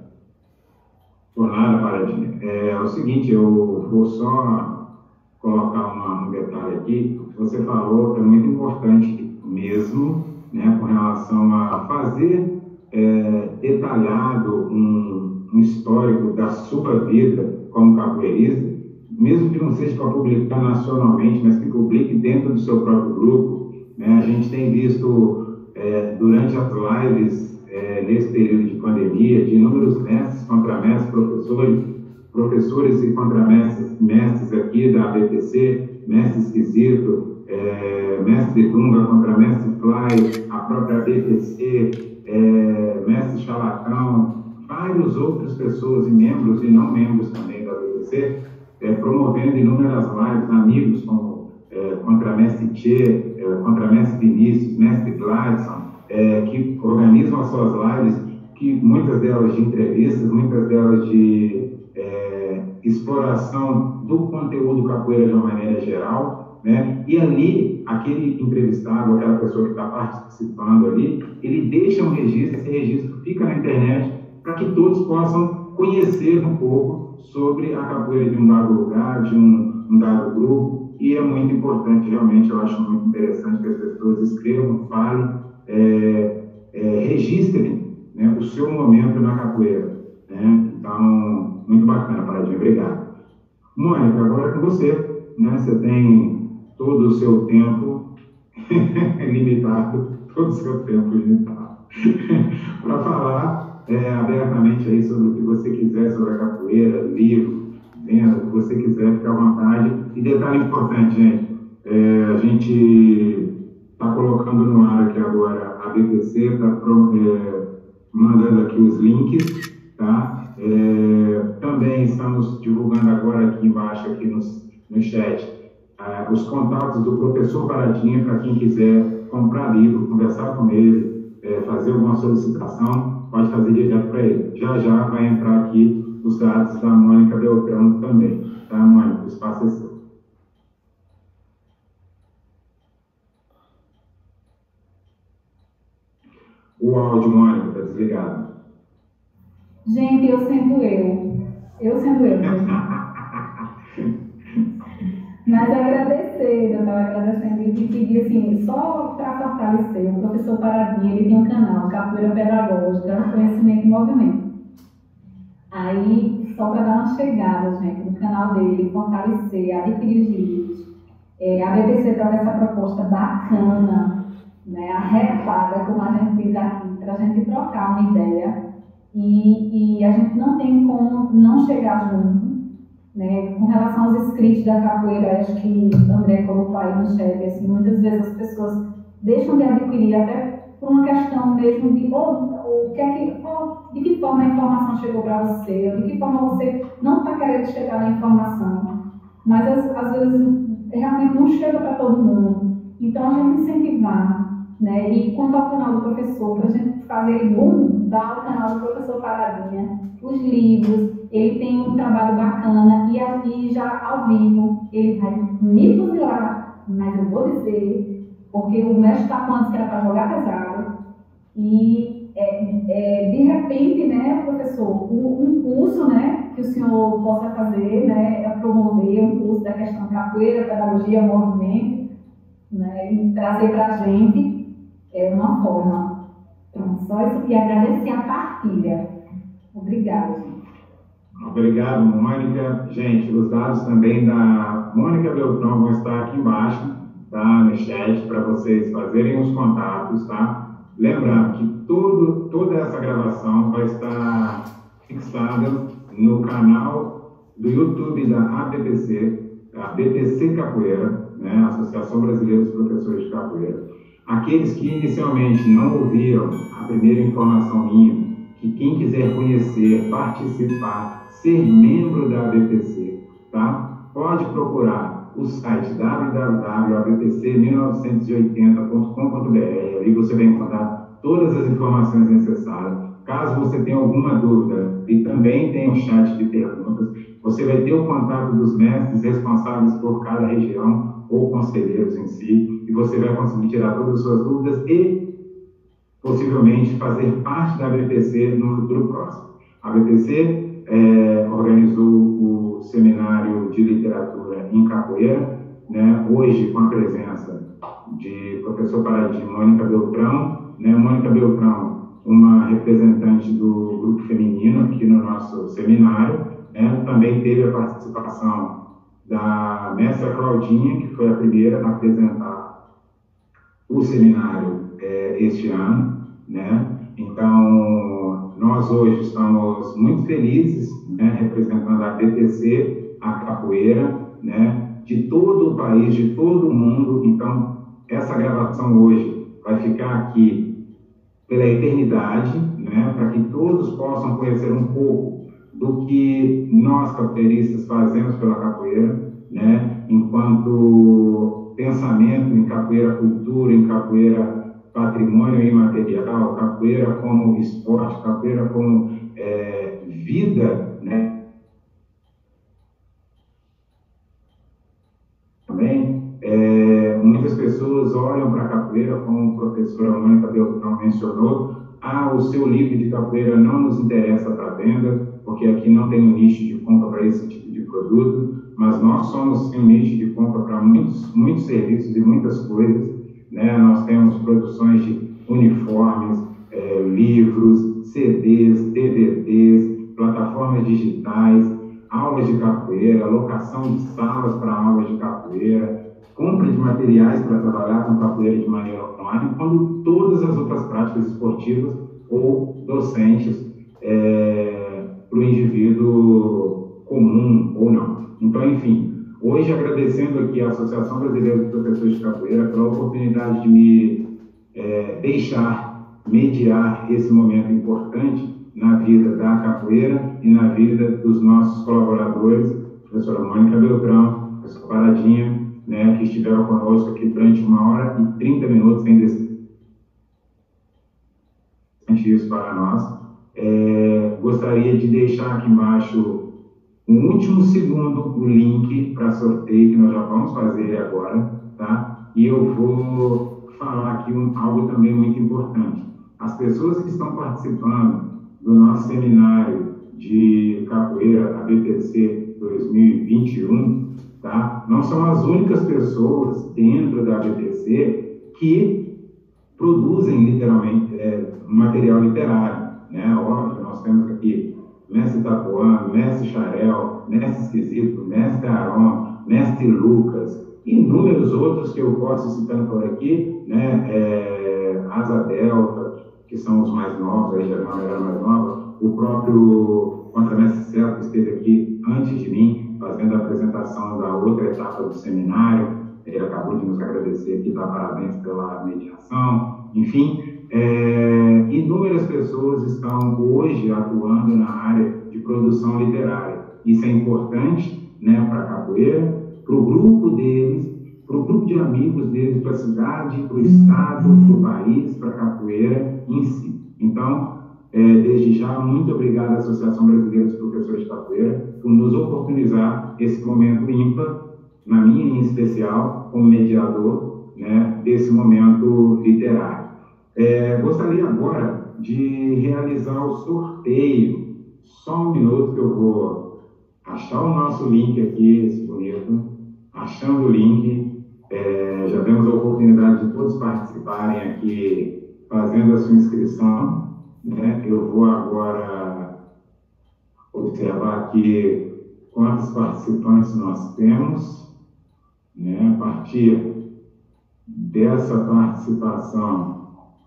Por nada, Paradinha. É, é o seguinte, eu vou só colocar uma, um detalhe aqui. O que você falou é muito importante mesmo, né, com relação a fazer É, detalhado um, um histórico da sua vida como capoeirista, mesmo que não seja para publicar nacionalmente, mas que publique dentro do seu próprio grupo, né? A gente tem visto é, durante as lives é, nesse período de pandemia, de inúmeros mestres, contramestres, professores, professores e contramestres mestres aqui da A B P C, mestre Esquisito, é, mestre Dunga, contramestre Fly, a própria A B P C, É, mestre Chalacão, várias outras pessoas e membros e não membros também da B B C, é, promovendo inúmeras lives, amigos como é, contramestre Tchê, é, contramestre Vinícius, mestre Gladson, é, que organizam as suas lives, que muitas delas de entrevistas, muitas delas de é, exploração do conteúdo capoeira de uma maneira geral, né? E ali, aquele entrevistado, aquela pessoa que está participando ali, ele deixa um registro, esse registro fica na internet para que todos possam conhecer um pouco sobre a capoeira de um dado lugar, de um, um dado grupo, e é muito importante, realmente, eu acho muito interessante que as pessoas escrevam, falem, é, é, registrem, né, o seu momento na capoeira, né? Então, muito bacana, Paradinha, obrigado. Mônica, agora é com você, né? Você tem todo o seu tempo limitado, todo o seu tempo limitado, para falar é, abertamente aí sobre o que você quiser sobre a capoeira, livro, venda, o que você quiser, fique à vontade. E detalhe importante, gente, é, a gente está colocando no ar aqui agora a B P C, está é, mandando aqui os links, tá? É, também estamos divulgando agora aqui embaixo, aqui no, no chat, uh, os contatos do professor Paradinha, para quem quiser comprar livro, conversar com ele, é, fazer alguma solicitação, pode fazer direto para ele. Já já vai entrar aqui os dados da Mônica Beltrão também, tá, Mônica? O espaço é seu. O áudio, Mônica, está desligado. Gente, eu sendo eu. Eu sendo eu. Mas agradecer, eu estava agradecendo e pedir assim, só para fortalecer, o professor Paradinha, ele tem um canal, Capoeira Pedagógica, Conhecimento e Movimento. Aí, só para dar uma chegada, gente, no canal dele, fortalecer, adquirir os livros. É, a B B C traz essa proposta bacana, né, arretada, como a gente diz aqui, para a gente trocar uma ideia. E, e a gente não tem como não chegar junto, né? Com relação aos escritos da capoeira, acho que o André colocou aí no chat, assim, muitas vezes as pessoas deixam de adquirir até por uma questão mesmo de ou, ou, que é que, ou, de que forma a informação chegou para você, ou de que forma você não está querendo chegar na informação, mas às, às vezes realmente não chega para todo mundo. Então a gente incentivar, né? E quanto ao canal do professor, para a gente fazer ele bombar o canal do professor Paradinha, os livros, ele tem um trabalho bacana e aqui já ao vivo ele vai me fuzilar, mas eu vou dizer, porque o mestre está falando que era para jogar pesado e é, é, de repente, né, professor, um, um curso, né, que o senhor possa fazer, né, é promover um curso da questão capoeira, pedagogia, movimento, né, e trazer para a gente é uma forma. Então, só isso e agradecer a partilha. Obrigada, gente. Obrigado, Mônica. Gente, os dados também da Mônica Beltrão vão estar aqui embaixo, tá, no chat, para vocês fazerem os contatos, tá? Lembrando que todo, toda essa gravação vai estar fixada no canal do YouTube da A B P C, a B P C Capoeira, né, Associação Brasileira dos Professores de Capoeira. Aqueles que inicialmente não ouviram a primeira informação minha, que quem quiser conhecer, participar, ser membro da A B P C, tá? Pode procurar o site w w w ponto a b p c mil novecentos e oitenta ponto com ponto b r. Ali você vai encontrar todas as informações necessárias. Caso você tenha alguma dúvida, e também tem um chat de perguntas, você vai ter o contato dos mestres responsáveis por cada região, ou conselheiros em si, e você vai conseguir tirar todas as suas dúvidas e, possivelmente, fazer parte da A B P C no futuro próximo. A A B P C é, organizou o seminário de literatura em capoeira, né, hoje com a presença de professor Paradinha e Mônica Beltrão, né, Mônica Beltrão, uma representante do grupo feminino aqui no nosso seminário, né, também teve a participação da mestra Claudinha, que foi a primeira a apresentar o seminário é, este ano, né? Então, nós hoje estamos muito felizes, né, representando a B P C, a capoeira, né, de todo o país, de todo o mundo. Então, essa gravação hoje vai ficar aqui pela eternidade, né, para que todos possam conhecer um pouco do que nós, capoeiristas, fazemos pela capoeira, né, enquanto pensamento em capoeira cultura, em capoeira patrimônio imaterial, capoeira como esporte, capoeira como é, vida, né, também, é, muitas pessoas olham para a capoeira, como a professora Mônica Beltrão mencionou, ah, o seu livro de capoeira não nos interessa para venda, porque aqui não tem um nicho de compra para esse tipo de produto, mas nós somos um nicho de compra para muitos, muitos serviços e muitas coisas, né? Nós temos produções de uniformes, é, livros, C Ds, D V Ds, plataformas digitais, aulas de capoeira, locação de salas para aulas de capoeira, compra de materiais para trabalhar com capoeira de maneira online, quando todas as outras práticas esportivas ou docentes é, para o indivíduo comum ou não. Então, enfim, Hoje, agradecendo aqui à Associação Brasileira de Professores de Capoeira pela oportunidade de me é, deixar mediar esse momento importante na vida da capoeira e na vida dos nossos colaboradores, professora Mônica Beltrão, professor Paradinha, né, que estiveram conosco aqui durante uma hora e trinta minutos sem descer isso para nós. É, gostaria de deixar aqui embaixo um último segundo o link para sorteio que nós já vamos fazer agora, tá? E eu vou falar aqui um, algo também muito importante. As pessoas que estão participando do nosso seminário de capoeira A B P C dois mil e vinte e um, tá? Não são as únicas pessoas dentro da A B P C que produzem literalmente é, material literário, né? Óbvio, nós temos aqui Mestre Itapuã, Mestre Xarel, Mestre Esquisito, Mestre Aron, Mestre Lucas, e inúmeros outros que eu posso citar por aqui, né? É, Asa Delta, que são os mais novos, aí já é uma galera mais nova, o próprio Contramestre Celso, que esteve aqui antes de mim, fazendo a apresentação da outra etapa do seminário, ele acabou de nos agradecer aqui, dar parabéns pela mediação, enfim, é, inúmeras pessoas estão hoje atuando na área de produção literária. Isso é importante, né, para a capoeira, para o grupo deles, para o grupo de amigos deles, para a cidade, para o estado, para o país, para a capoeira em si. Então, é, desde já, muito obrigado à Associação Brasileira dos Professores de Capoeira por nos oportunizar esse momento ímpar, na minha em especial, como mediador, né, desse momento literário. É, gostaria agora de realizar o sorteio. Só um minuto que eu vou achar o nosso link aqui, esse bonito. Achando o link, é, já temos a oportunidade de todos participarem aqui, fazendo a sua inscrição, né? Eu vou agora observar aqui quantos participantes nós temos, né? A partir dessa participação,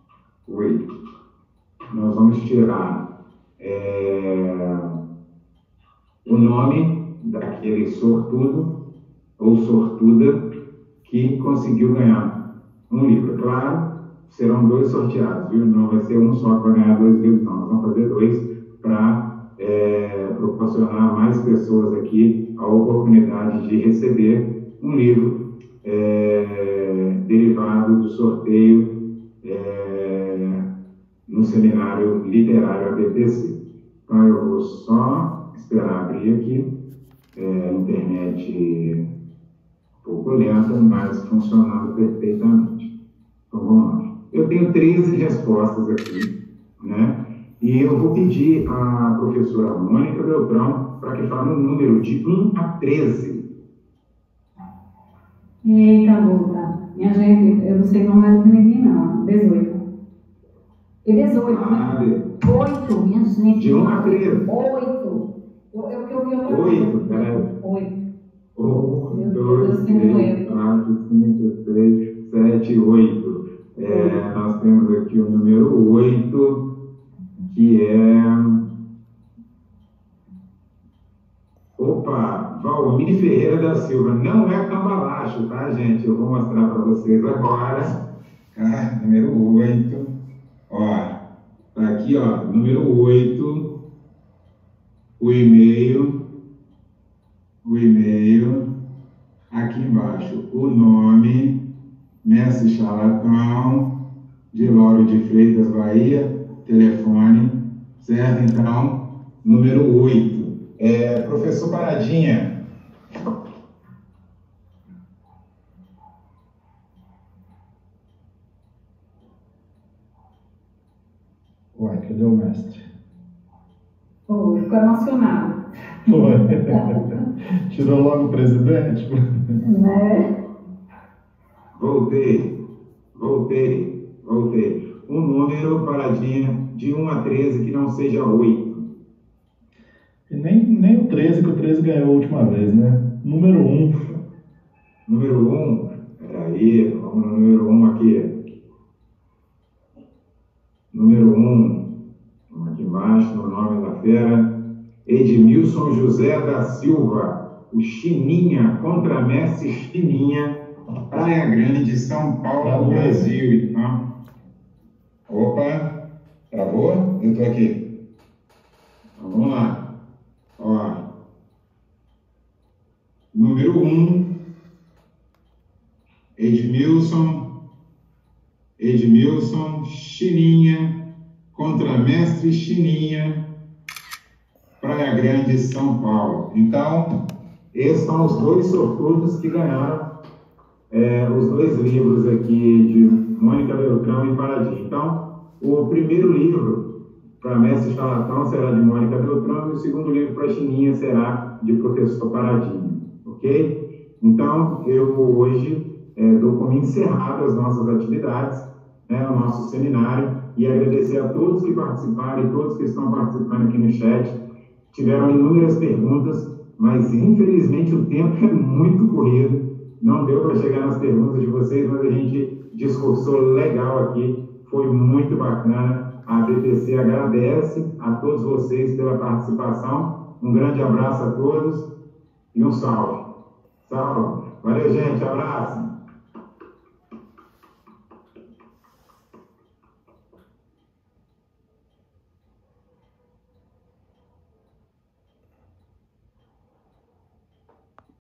oi, nós vamos tirar é, o nome daquele sortudo ou sortuda que conseguiu ganhar um livro. Claro, serão dois sorteados, viu? Não vai ser um só para ganhar dois livros, não. Nós vamos fazer dois para é, proporcionar a mais pessoas aqui a oportunidade de receber um livro é, derivado do sorteio é, no seminário literário A B P C. Então, eu vou só esperar abrir aqui. É, a internet um pouco lenta, mas funcionando perfeitamente. Então, vamos lá. Eu tenho treze respostas aqui, né? E eu vou pedir à professora Mônica Beltrão para que fale um número de um a treze. Eita, luta. Minha gente, eu não sei como é o ninguém, não. dezoito. E dezoito, ah, né? oito, minha gente. De um a treze. oito. Eu, eu, eu, eu, oito, peraí. oito. um, dois, três, quatro, cinco, seis, sete, oito. É, nós temos aqui o número oito, que é... Opa, Valmir Ferreira da Silva. Não é cambalacho, tá, gente? Eu vou mostrar para vocês agora. Ah, número oito. Ó, tá aqui, ó, número oito. O e-mail. O e-mail. Aqui embaixo, o nome. Mestre Charlatão, de Lauro de Freitas, Bahia. Telefone. Certo? Então, número oito. É, professor Paradinha. Uai, cadê o mestre? Oh, ficou emocionado. Foi. Tirou logo o presidente? Né? Voltei, voltei, voltei. Um número, Paradinha, de um a treze que não seja oito. E nem, nem o treze, que o treze ganhou a última vez, né? Número um. Número um, peraí, vamos no número um aqui. Número um, vamos aqui embaixo, no nome da fera, Edmilson José da Silva. o Chininha, Contramestre Chininha, Praia Grande, São Paulo, Brasil. Então, opa, travou? Eu estou aqui. Então, vamos lá. Ó, número um, Edmilson, Edmilson, Chininha, Contramestre Chininha, Praia Grande, São Paulo. Então, esses são os dois sortudos que ganharam é, os dois livros aqui de Mônica Beltrão e Paradim. Então, o primeiro livro para Mestre Charlatão será de Mônica Beltrão e o segundo livro para Chininha será de Professor Paradim, ok? Então, eu hoje é, dou como encerrado as nossas atividades, né, o nosso seminário, e agradecer a todos que participaram e todos que estão participando aqui no chat. Tiveram inúmeras perguntas, mas infelizmente o tempo é muito corrido, não deu para chegar nas perguntas de vocês, mas a gente discursou legal aqui, foi muito bacana. A B T C agradece a todos vocês pela participação, um grande abraço a todos e um salve. Salve. Valeu, gente, abraço.